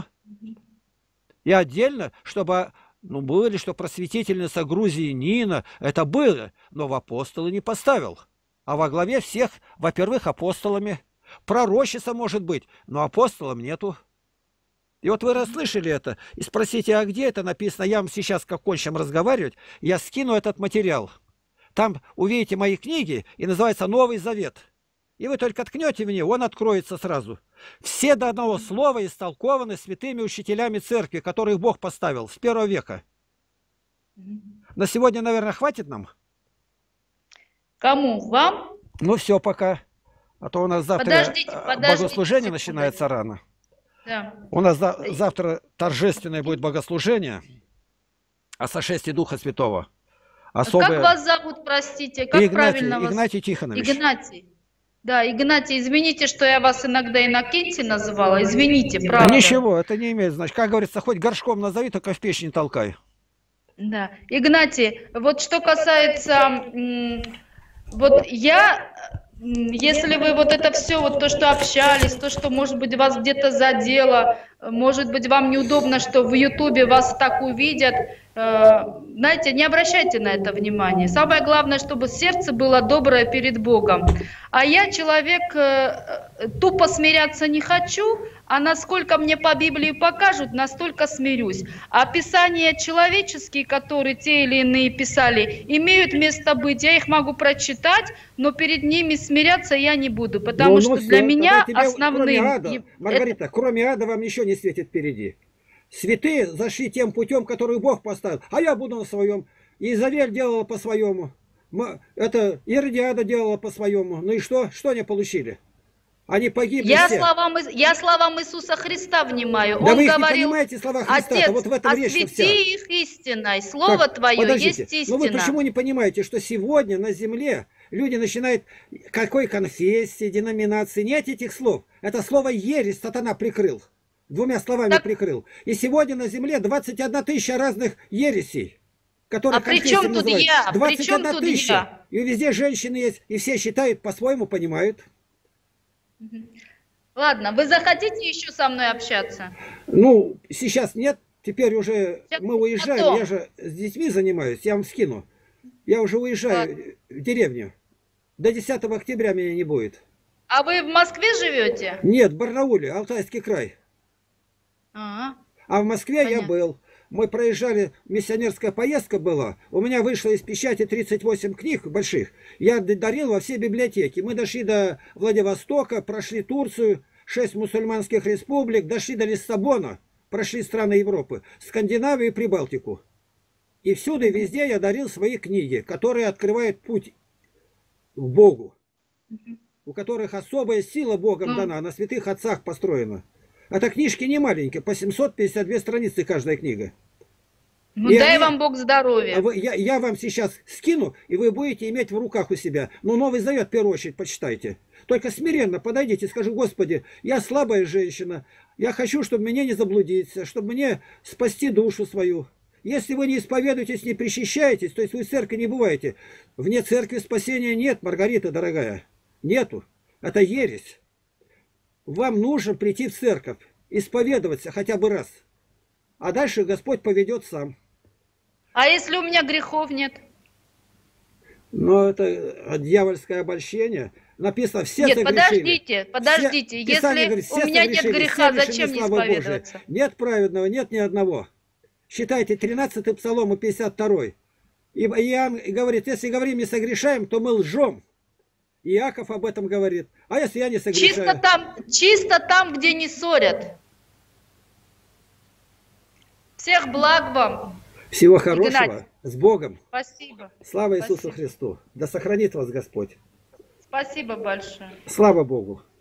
И отдельно, чтобы, ну, было ли, что просветительница Грузии Нина, это было, но в апостолы не поставил. А во главе всех, во-первых, апостолами. Пророчица может быть, но апостолом нету. И вот вы расслышали это, и спросите, а где это написано? Я вам сейчас, как кончим разговаривать, я скину этот материал. Там увидите мои книги, и называется «Новый Завет». И вы только ткнете в него, он откроется сразу. Все до одного слова истолкованы святыми учителями церкви, которых Бог поставил с первого века. На сегодня, наверное, хватит нам? Кому? Вам? Ну все, пока. А то у нас завтра подождите, подождите, богослужение секунду. начинается рано. Да. У нас за завтра торжественное будет богослужение о сошествии Духа Святого. Особое... Как вас зовут, простите? Как Игнатий, правильно вас? Игнатий Тихонович. Игнатий. Да, Игнатий, извините, что я вас иногда Иннокентий называла. Извините, правда. Ничего, это не имеет значения. Как говорится, хоть горшком назови, только в печь не толкай. Да. Игнатий, вот что касается... Вот я... Если вы вот это все, вот то, что общались, то, что, может быть, вас где-то задело, может быть, вам неудобно, что в Ютубе вас так увидят, э, знаете, не обращайте на это внимания. Самое главное, чтобы сердце было доброе перед Богом. А я человек, э, тупо смиряться не хочу, а насколько мне по Библии покажут, настолько смирюсь. А писания человеческие, которые те или иные писали, имеют место быть. Я их могу прочитать, но перед ними смиряться я не буду, потому ну, что ну, для все, меня тебе, основным... Кроме ада, Маргарита, это... кроме ада вам ничего не светит впереди. Святые зашли тем путем, который Бог поставил, а я буду на своем. Изавель делала по-своему. Это Иродиада делала по-своему. Ну и что? Что они получили? Они погибли я все. Словам, я словам Иисуса Христа внимаю. Да Он вы их говорил, не понимаете слова Христа, Отец, вот в этом освети речь вся. их истиной, Слово так, Твое подождите. есть истина. Но вы почему не понимаете, что сегодня на земле люди начинают, какой конфессии, деноминации, нет этих слов. Это слово ересь сатана прикрыл. Двумя словами так... прикрыл. И сегодня на земле двадцать одна тысяча разных ересей. А при чем тут я? двадцать одна тысяча. И везде женщины есть, и все считают, по-своему понимают. Ладно, вы захотите еще со мной общаться? Ну, сейчас нет, теперь уже сейчас мы уезжаем, потом. Я же с детьми занимаюсь, я вам скину. Я уже уезжаю Ладно. в деревню. До десятого октября меня не будет. А вы в Москве живете? Нет, в Барнауле, Алтайский край. А, -а. а в Москве Понятно. я был. Мы проезжали, миссионерская поездка была. У меня вышло из печати тридцать восемь книг больших. Я дарил во все библиотеки. Мы дошли до Владивостока, прошли Турцию, шесть мусульманских республик, дошли до Лиссабона, прошли страны Европы, Скандинавию и Прибалтику. И всюду и везде я дарил свои книги, которые открывают путь к Богу, у которых особая сила Богом дана, на святых отцах построена. Это книжки не маленькие, по семьсот пятьдесят две страницы каждая книга. Ну, и дай они, вам Бог здоровья. Вы, я, я вам сейчас скину, и вы будете иметь в руках у себя. Но Новый Завет в первую очередь почитайте. Только смиренно подойдите и скажу: Господи, я слабая женщина, я хочу, чтобы мне не заблудиться, чтобы мне спасти душу свою. Если вы не исповедуетесь, не причащаетесь, то есть вы в церкви не бываете. Вне церкви спасения нет, Маргарита дорогая. Нету. Это ересь. Вам нужно прийти в церковь, исповедоваться хотя бы раз. А дальше Господь поведет сам. А если у меня грехов нет? Ну, это дьявольское обольщение. Написано, все Нет, согрешили. подождите, подождите. Все, если говорит, все у меня нет греха, зачем мне исповедоваться? Божия. Нет праведного, нет ни одного. Считайте, тринадцатый псалом и пятьдесят второй. И Иоанн говорит, если говорим не согрешаем, то мы лжем. Иаков об этом говорит. А если я не согрешаю? Чисто там, чисто там, где не ссорят. Всех благ вам. Всего хорошего. Игнатий. С Богом. Спасибо. Слава Спасибо. Иисусу Христу. Да сохранит вас Господь. Спасибо большое. Слава Богу.